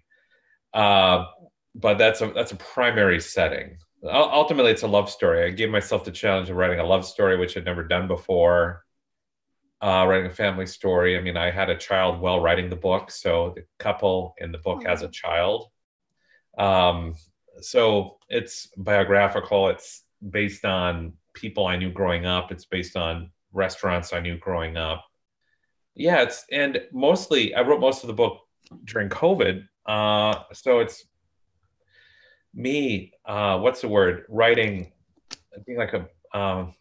Speaker 2: Uh, but that's a that's a primary setting. U- Ultimately, it's a love story. I gave myself the challenge of writing a love story, which I'd never done before. Uh, writing a family story. I mean, I had a child while writing the book, so the couple in the book has a child. Um, so it's biographical. It's based on people I knew growing up. It's based on restaurants I knew growing up. Yeah, it's and mostly I wrote most of the book during COVID. Uh, so it's me. Uh, what's the word? Writing, being like a. Um,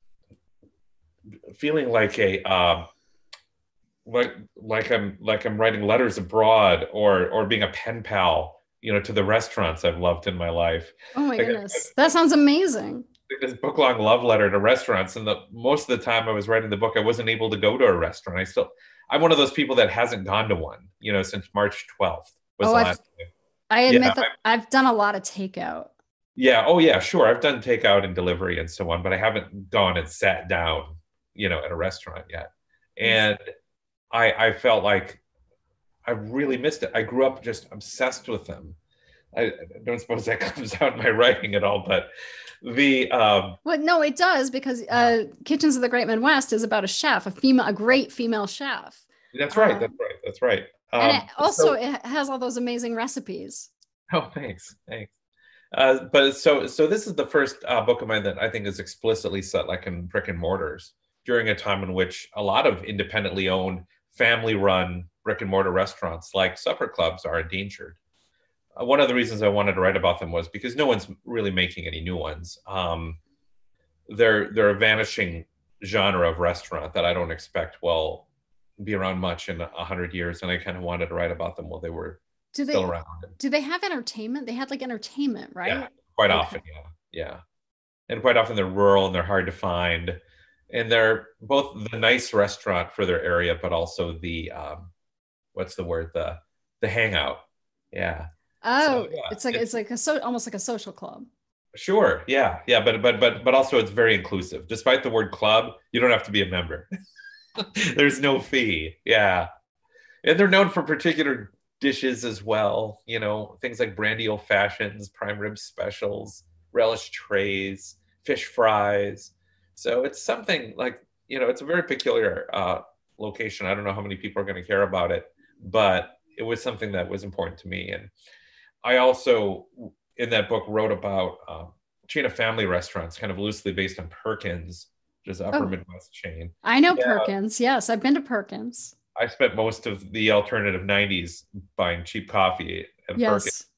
Speaker 2: feeling like a um, like like I'm like I'm writing letters abroad, or or being a pen pal, you know, to the restaurants I've loved in my life.
Speaker 3: Oh my
Speaker 2: Like,
Speaker 3: goodness, that sounds amazing.
Speaker 2: this book long love letter to restaurants, and the most of the time I was writing the book, I wasn't able to go to a restaurant. I still I'm one of those people that hasn't gone to one, you know, since March twelfth was
Speaker 3: Oh,
Speaker 2: the
Speaker 3: I've,
Speaker 2: last time.
Speaker 3: I admit
Speaker 2: Yeah,
Speaker 3: that I've done a lot of takeout.
Speaker 2: Yeah, oh yeah, sure. I've done takeout and delivery and so on, but I haven't gone and sat down, you know, at a restaurant yet. And I I felt like I really missed it. I grew up just obsessed with them. I, I don't suppose that comes out in my writing at all, but the um
Speaker 3: Well, no, it does, because uh, Kitchens of the Great Midwest is about a chef, a female, a great female chef.
Speaker 2: that's right,
Speaker 3: Um,
Speaker 2: that's right, that's right. Um,
Speaker 3: and it also,
Speaker 2: so,
Speaker 3: it has all those amazing recipes.
Speaker 2: oh, thanks, thanks. Uh, but so so this is the first uh, book of mine that I think is explicitly set like in brick and mortars during a time in which a lot of independently owned, family-run brick and mortar restaurants like supper clubs are endangered. Uh, one of the reasons I wanted to write about them was because no one's really making any new ones. Um, they're they're a vanishing genre of restaurant that I don't expect will be around much in a hundred years, and I kind of wanted to write about them while they were
Speaker 3: Do they
Speaker 2: still around.
Speaker 3: do they have entertainment? They had like entertainment, right?
Speaker 2: Yeah, quite
Speaker 3: Okay.
Speaker 2: often, yeah, yeah, and quite often they're rural and they're hard to find, and they're both the nice restaurant for their area, but also the um, what's the word the the hangout. Yeah.
Speaker 3: Oh,
Speaker 2: So, yeah,
Speaker 3: it's like
Speaker 2: it's-
Speaker 3: it's like a so almost like a social club.
Speaker 2: Sure. Yeah. Yeah. But but but but also it's very inclusive. Despite the word club, you don't have to be a member. There's no fee. Yeah. And they're known for particular dishes as well. You know, things like brandy old fashions, prime rib specials, relish trays, fish fries. So it's something like, you know, it's a very peculiar uh, location. I don't know how many people are going to care about it, but it was something that was important to me. And I also, in that book, wrote about um, chain of family restaurants, kind of loosely based on Perkins, which is an Upper
Speaker 3: Oh,
Speaker 2: Midwest chain.
Speaker 3: I know
Speaker 2: Yeah,
Speaker 3: Perkins. Yes, I've been to Perkins.
Speaker 2: I spent most of the alternative nineties buying cheap coffee at Perkins.
Speaker 3: Yes.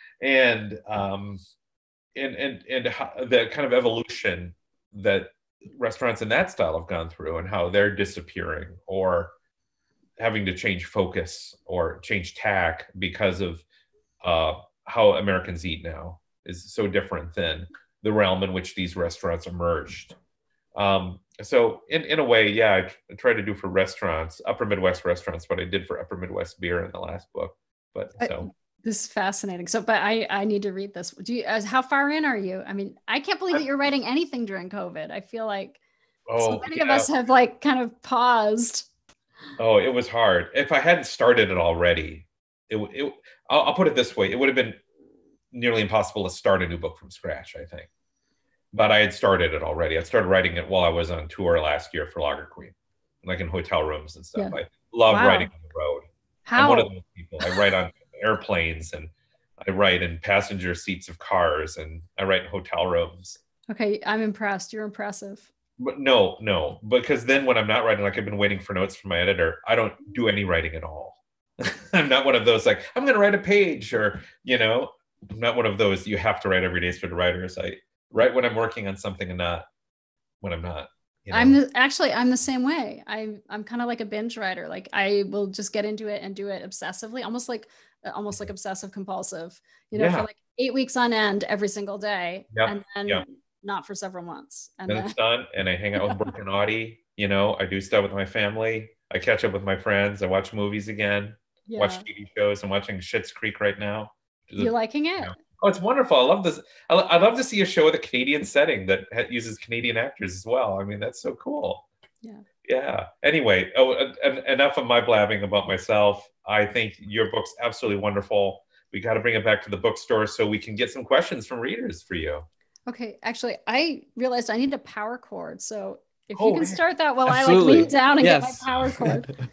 Speaker 2: And, um, and, and, and how, the kind of evolution that restaurants in that style have gone through and how they're disappearing or having to change focus or change tack because of uh, how Americans eat now is so different than the realm in which these restaurants emerged. Um, so in, in a way, yeah, I, I try to do for restaurants, Upper Midwest restaurants, what I did for Upper Midwest beer in the last book. But so.
Speaker 3: I, this is fascinating. So, but I, I need to read this. Do you, as how far in are you? I mean, I can't believe that you're writing anything during COVID. I feel like
Speaker 2: oh,
Speaker 3: so many
Speaker 2: yeah.
Speaker 3: of us have like kind of paused.
Speaker 2: Oh, it was hard. If I hadn't started it already, it, it I'll, I'll put it this way. It would have been nearly impossible to start a new book from scratch, I think. But I had started it already. I started writing it while I was on tour last year for Lager Queen, like in hotel rooms and stuff. Yeah. I love
Speaker 3: wow.
Speaker 2: writing on the road.
Speaker 3: How?
Speaker 2: I'm one of those people. I write on airplanes and I write in passenger seats of cars and I write in hotel rooms.
Speaker 3: Okay, I'm impressed. You're impressive.
Speaker 2: But no, no, because then when I'm not writing, like I've been waiting for notes from my editor, I don't do any writing at all. I'm not one of those like, I'm going to write a page or, you know, I'm not one of those, you have to write every day for the writers. I write when I'm working on something and not when I'm not. You know?
Speaker 3: I'm the, actually, I'm the same way. I'm, I'm kind of like a binge writer. Like I will just get into it and do it obsessively, almost like, almost like obsessive compulsive, you know, yeah. for like eight weeks on end every single day.
Speaker 2: Yep.
Speaker 3: And then
Speaker 2: yep.
Speaker 3: not for several months.
Speaker 2: And then, then it's done. And I hang out with Brooke and Audie, you know, I do stuff with my family. I catch up with my friends. I watch movies again, yeah. watch T V shows. I'm watching Schitt's Creek right now.
Speaker 3: You liking it?
Speaker 2: You know, oh, it's wonderful. I love this. I, I love to see a show with a Canadian setting that ha- uses Canadian actors as well. I mean, that's so cool.
Speaker 3: Yeah.
Speaker 2: Yeah. Anyway, oh, en- enough of my blabbing about myself. I think your book's absolutely wonderful. We got to bring it back to the bookstore so we can get some questions from readers for you.
Speaker 3: Okay. Actually, I realized I need a power cord. So if
Speaker 2: oh,
Speaker 3: you can start that while
Speaker 1: absolutely.
Speaker 3: I like lean down and
Speaker 1: yes.
Speaker 3: get my power cord.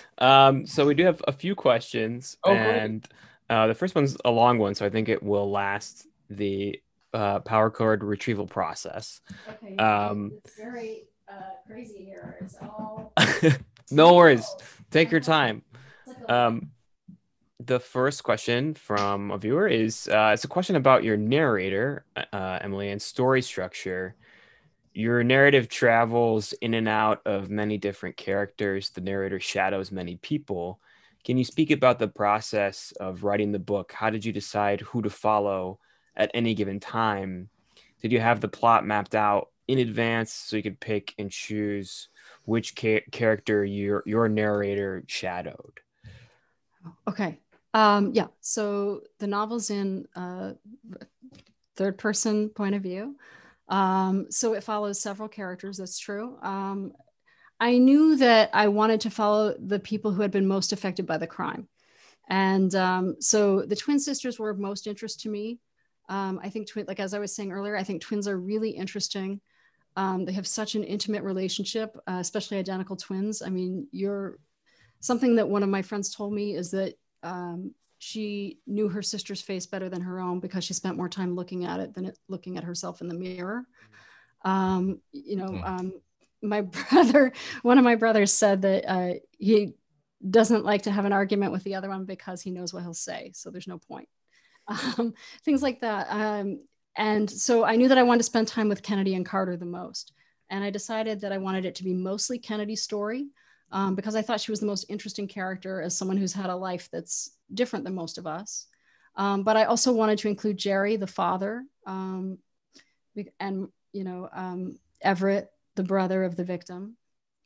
Speaker 1: um, so we do have a few questions.
Speaker 2: Oh,
Speaker 1: and
Speaker 2: great.
Speaker 1: Uh, the first one's a long one, so I think it will last the uh, power cord retrieval process.
Speaker 3: Okay.
Speaker 1: Um,
Speaker 3: it's very uh, crazy here. It's all...
Speaker 1: no worries. Take your time. Um, the first question from a viewer is, uh, it's a question about your narrator, uh, Emily, and story structure. Your narrative travels in and out of many different characters. The narrator shadows many people. Can you speak about the process of writing the book? How did you decide who to follow at any given time? Did you have the plot mapped out in advance so you could pick and choose which ca- character your your narrator shadowed?
Speaker 3: Okay. Um, yeah. So the novel's in uh, third person point of view. Um, so it follows several characters. That's true. Um, I knew that I wanted to follow the people who had been most affected by the crime. And um, so the twin sisters were of most interest to me. Um, I think, twin, like as I was saying earlier, I think twins are really interesting. Um, they have such an intimate relationship, uh, especially identical twins. I mean, you're something that one of my friends told me is that um, she knew her sister's face better than her own because she spent more time looking at it than it, looking at herself in the mirror. Um, you know, um, my brother, one of my brothers said that uh, he doesn't like to have an argument with the other one because he knows what he'll say. So there's no point. Um, things like that. Um, and so I knew that I wanted to spend time with Kennedy and Carter the most. And I decided that I wanted it to be mostly Kennedy's story um, because I thought she was the most interesting character as someone who's had a life that's different than most of us. Um, but I also wanted to include Jerry, the father, um, and, you know, um, Everett, the brother of the victim,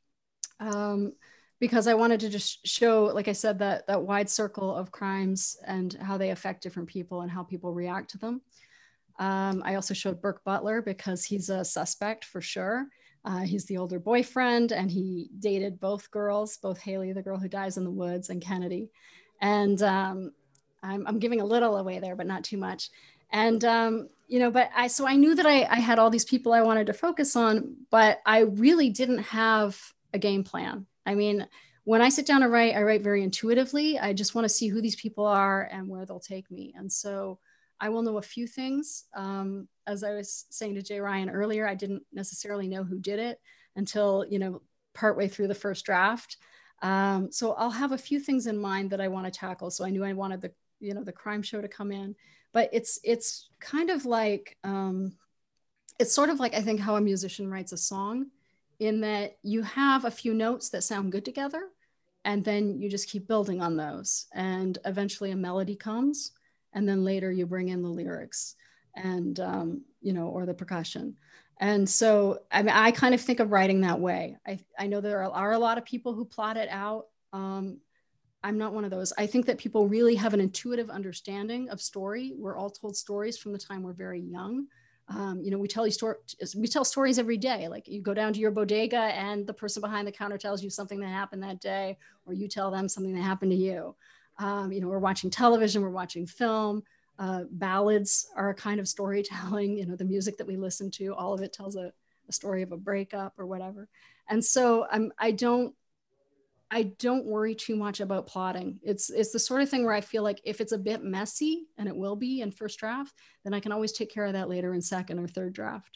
Speaker 3: um, because I wanted to just show, like I said, that that wide circle of crimes and how they affect different people and how people react to them. Um, I also showed Burke Butler because he's a suspect for sure. Uh, he's the older boyfriend and he dated both girls, both Haley, the girl who dies in the woods, and Kennedy. And um, I'm, I'm giving a little away there, but not too much. And, um, you know, but I, so I knew that I, I had all these people I wanted to focus on, but I really didn't have a game plan. I mean, when I sit down to write, I write very intuitively. I just want to see who these people are and where they'll take me. And so I will know a few things. Um, as I was saying to Jay Ryan earlier, I didn't necessarily know who did it until, you know, partway through the first draft. Um, so I'll have a few things in mind that I want to tackle. So I knew I wanted the, you know, the crime show to come in, but it's, it's kind of like, um, it's sort of like, I think how a musician writes a song, in that you have a few notes that sound good together, and then you just keep building on those. And eventually a melody comes, and then later you bring in the lyrics and, um, you know, or the percussion. And so, I mean, I kind of think of writing that way. I, I know there are, are a lot of people who plot it out. Um, I'm not one of those. I think that people really have an intuitive understanding of story. We're all told stories from the time we're very young. Um, you know, we tell you story, we tell stories every day. Like you go down to your bodega and the person behind the counter tells you something that happened that day, or you tell them something that happened to you. Um, you know, we're watching television, we're watching film. Uh, ballads are a kind of storytelling. You know, the music that we listen to, all of it tells a, a story of a breakup or whatever. And so I'm, I don't, I don't worry too much about plotting. It's, it's the sort of thing where I feel like if it's a bit messy, and it will be in first draft, then I can always take care of that later in second or third draft.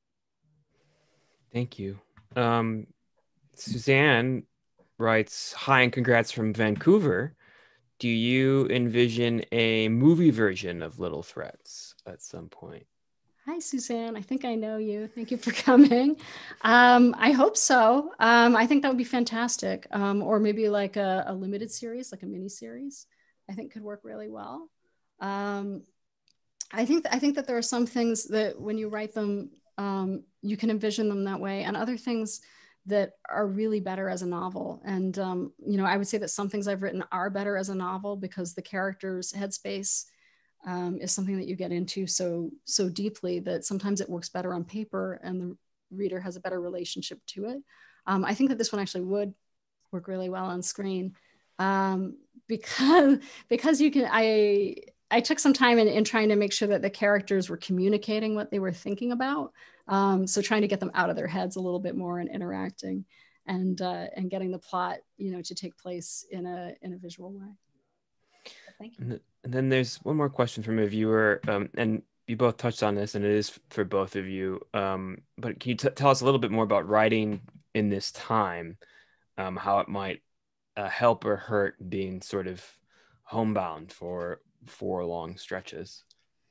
Speaker 1: Thank you. Um, Suzanne writes, hi and congrats from Vancouver. Do you envision a movie version of Little Threats at some point?
Speaker 3: Hi, Suzanne. I think I know you. Thank you for coming. Um, I hope so. Um, I think that would be fantastic. Um, or maybe like a, a limited series, like a mini series, I think could work really well. Um, I think, th- I think that there are some things that when you write them, um, you can envision them that way, and other things that are really better as a novel. And, um, you know, I would say that some things I've written are better as a novel because the character's headspace Um, is something that you get into so so deeply that sometimes it works better on paper and the reader has a better relationship to it. Um, I think that this one actually would work really well on screen um, because because you can. I I took some time in, in trying to make sure that the characters were communicating what they were thinking about. Um, so trying to get them out of their heads a little bit more and interacting, and uh, and getting the plot, you know, to take place in a in a visual way. Thank you.
Speaker 1: And then there's one more question from a viewer, um, and you both touched on this, and it is for both of you. Um, but can you t- tell us a little bit more about writing in this time, um, how it might uh, help or hurt being sort of homebound for four long stretches?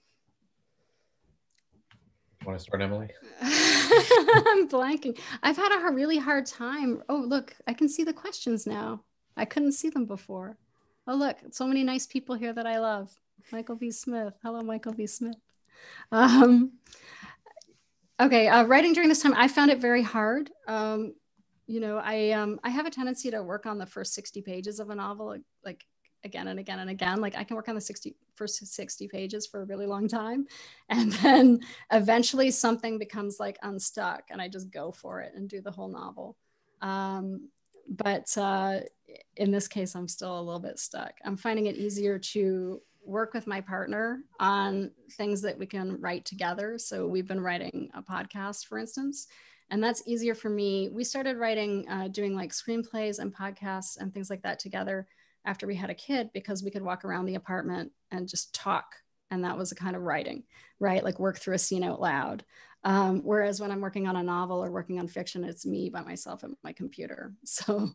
Speaker 2: Want to start, Emily?
Speaker 3: I'm blanking. I've had a really hard time. Oh, look, I can see the questions now. I couldn't see them before. Oh, look, so many nice people here that I love. Michael B. Smith. Hello, Michael B. Smith. Um, okay, uh, writing during this time, I found it very hard. Um, you know, I um, I have a tendency to work on the first sixty pages of a novel, like, like again and again and again. Like I can work on the sixty, first sixty pages for a really long time. And then eventually something becomes like unstuck and I just go for it and do the whole novel. Um, but uh, in this case, I'm still a little bit stuck. I'm finding it easier to work with my partner on things that we can write together. So we've been writing a podcast, for instance, and that's easier for me. We started writing, uh, doing like screenplays and podcasts and things like that together after we had a kid, because we could walk around the apartment and just talk. And that was a kind of writing, right? Like work through a scene out loud. Um, whereas when I'm working on a novel or working on fiction, it's me by myself at my computer. So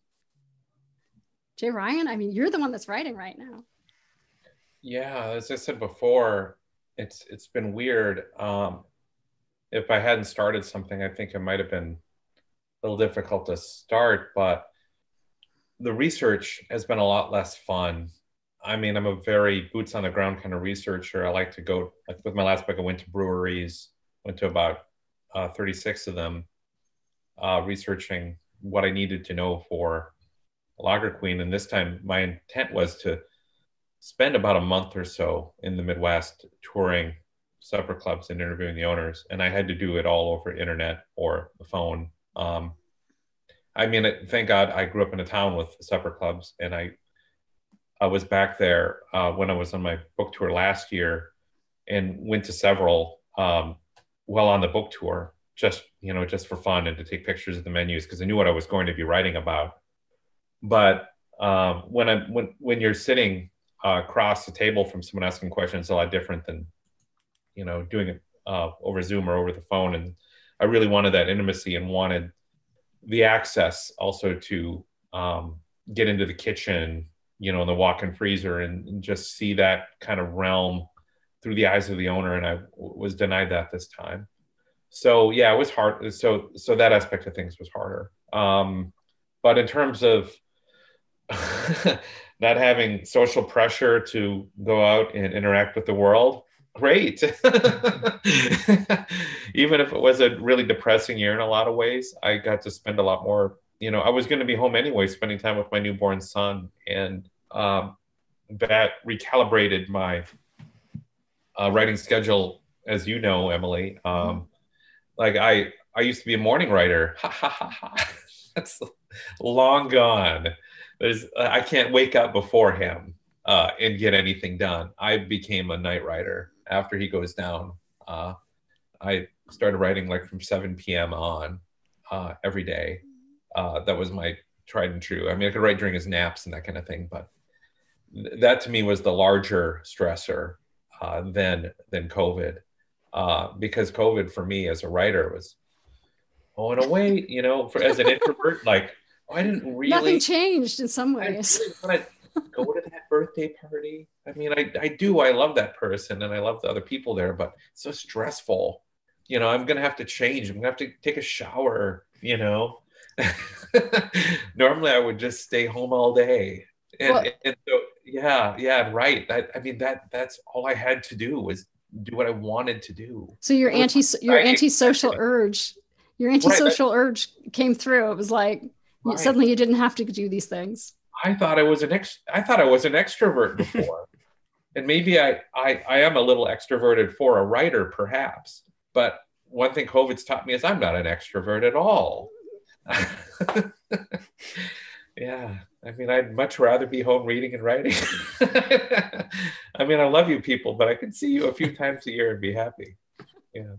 Speaker 3: Jay Ryan, I mean, you're the one that's writing right now.
Speaker 2: Yeah, as I said before, it's it's been weird. Um, if I hadn't started something, I think it might have been a little difficult to start, but the research has been a lot less fun. I mean, I'm a very boots on the ground kind of researcher. I like to go, like with my last book, I went to breweries, went to about uh, thirty-six of them, uh, researching what I needed to know for Lager Queen. And this time my intent was to spend about a month or so in the Midwest touring supper clubs and interviewing the owners. And I had to do it all over internet or the phone. Um, I mean, thank God I grew up in a town with supper clubs, and I I was back there uh, when I was on my book tour last year, and went to several um, while on the book tour, just, you know, just for fun and to take pictures of the menus because I knew what I was going to be writing about. But um, when I when when you're sitting uh, across the table from someone asking questions, it's a lot different than, you know, doing it uh, over Zoom or over the phone. And I really wanted that intimacy and wanted the access also to um, get into the kitchen, you know, in the walk-in freezer and, and just see that kind of realm through the eyes of the owner. And I w- was denied that this time. So yeah, it was hard. So, so that aspect of things was harder. Um, but in terms of not having social pressure to go out and interact with the world, great. Even if it was a really depressing year in a lot of ways, I got to spend a lot more, you know, I was going to be home anyway, spending time with my newborn son. And um, that recalibrated my uh, writing schedule, as you know, Emily. Um, like I, I used to be a morning writer. Ha ha ha ha. That's long gone. There's, I can't wake up before him uh, and get anything done. I became a night writer after he goes down. Uh, I started writing like from seven p.m. on uh, every day. Uh, that was my tried and true. I mean, I could write during his naps and that kind of thing, but th- that to me was the larger stressor uh, than than COVID, uh, because COVID for me as a writer was, oh, in a way, you know, for as an introvert, like oh, I didn't really.
Speaker 3: Nothing changed in some ways.
Speaker 2: I didn't really go to that birthday party. I mean, I, I do. I love that person and I love the other people there, but it's so stressful. You know, I'm going to have to change. I'm going to have to take a shower, you know. Normally I would just stay home all day. And,
Speaker 3: Well,
Speaker 2: and so, yeah, yeah, right. I, I mean, that that's all I had to do was do what I wanted to do.
Speaker 3: so your
Speaker 2: It was
Speaker 3: anti your
Speaker 2: exciting.
Speaker 3: antisocial urge, your antisocial urge came through. It was like
Speaker 2: Right.
Speaker 3: suddenly you didn't have to do these things.
Speaker 2: I thought I was an ex. I thought I was an extrovert before, and maybe I, I I am a little extroverted for a writer, perhaps. But one thing COVID's taught me is I'm not an extrovert at all. Yeah, I mean, I'd much rather be home reading and writing. I mean, I love you people, but I can see you a few times a year and be happy. Yeah.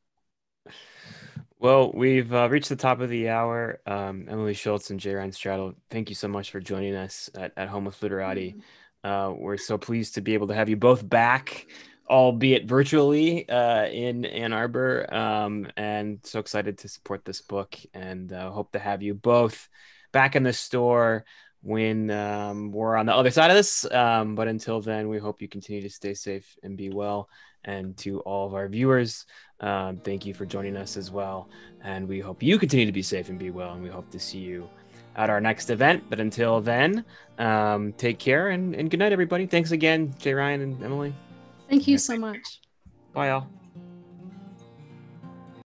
Speaker 1: Well, we've uh, reached the top of the hour. Um, Emily Schultz and J. Ryan Stradal, thank you so much for joining us at, at Home with Literati. Uh, we're so pleased to be able to have you both back, albeit virtually, uh, in Ann Arbor, um, and so excited to support this book and uh, hope to have you both back in the store when um, we're on the other side of this. Um, but until then, we hope you continue to stay safe and be well. And to all of our viewers, um, thank you for joining us as well. And we hope you continue to be safe and be well. And we hope to see you at our next event. But until then, um, take care and, and good night, everybody. Thanks again, J. Ryan and Emily.
Speaker 3: Thank you so much.
Speaker 1: Bye, all.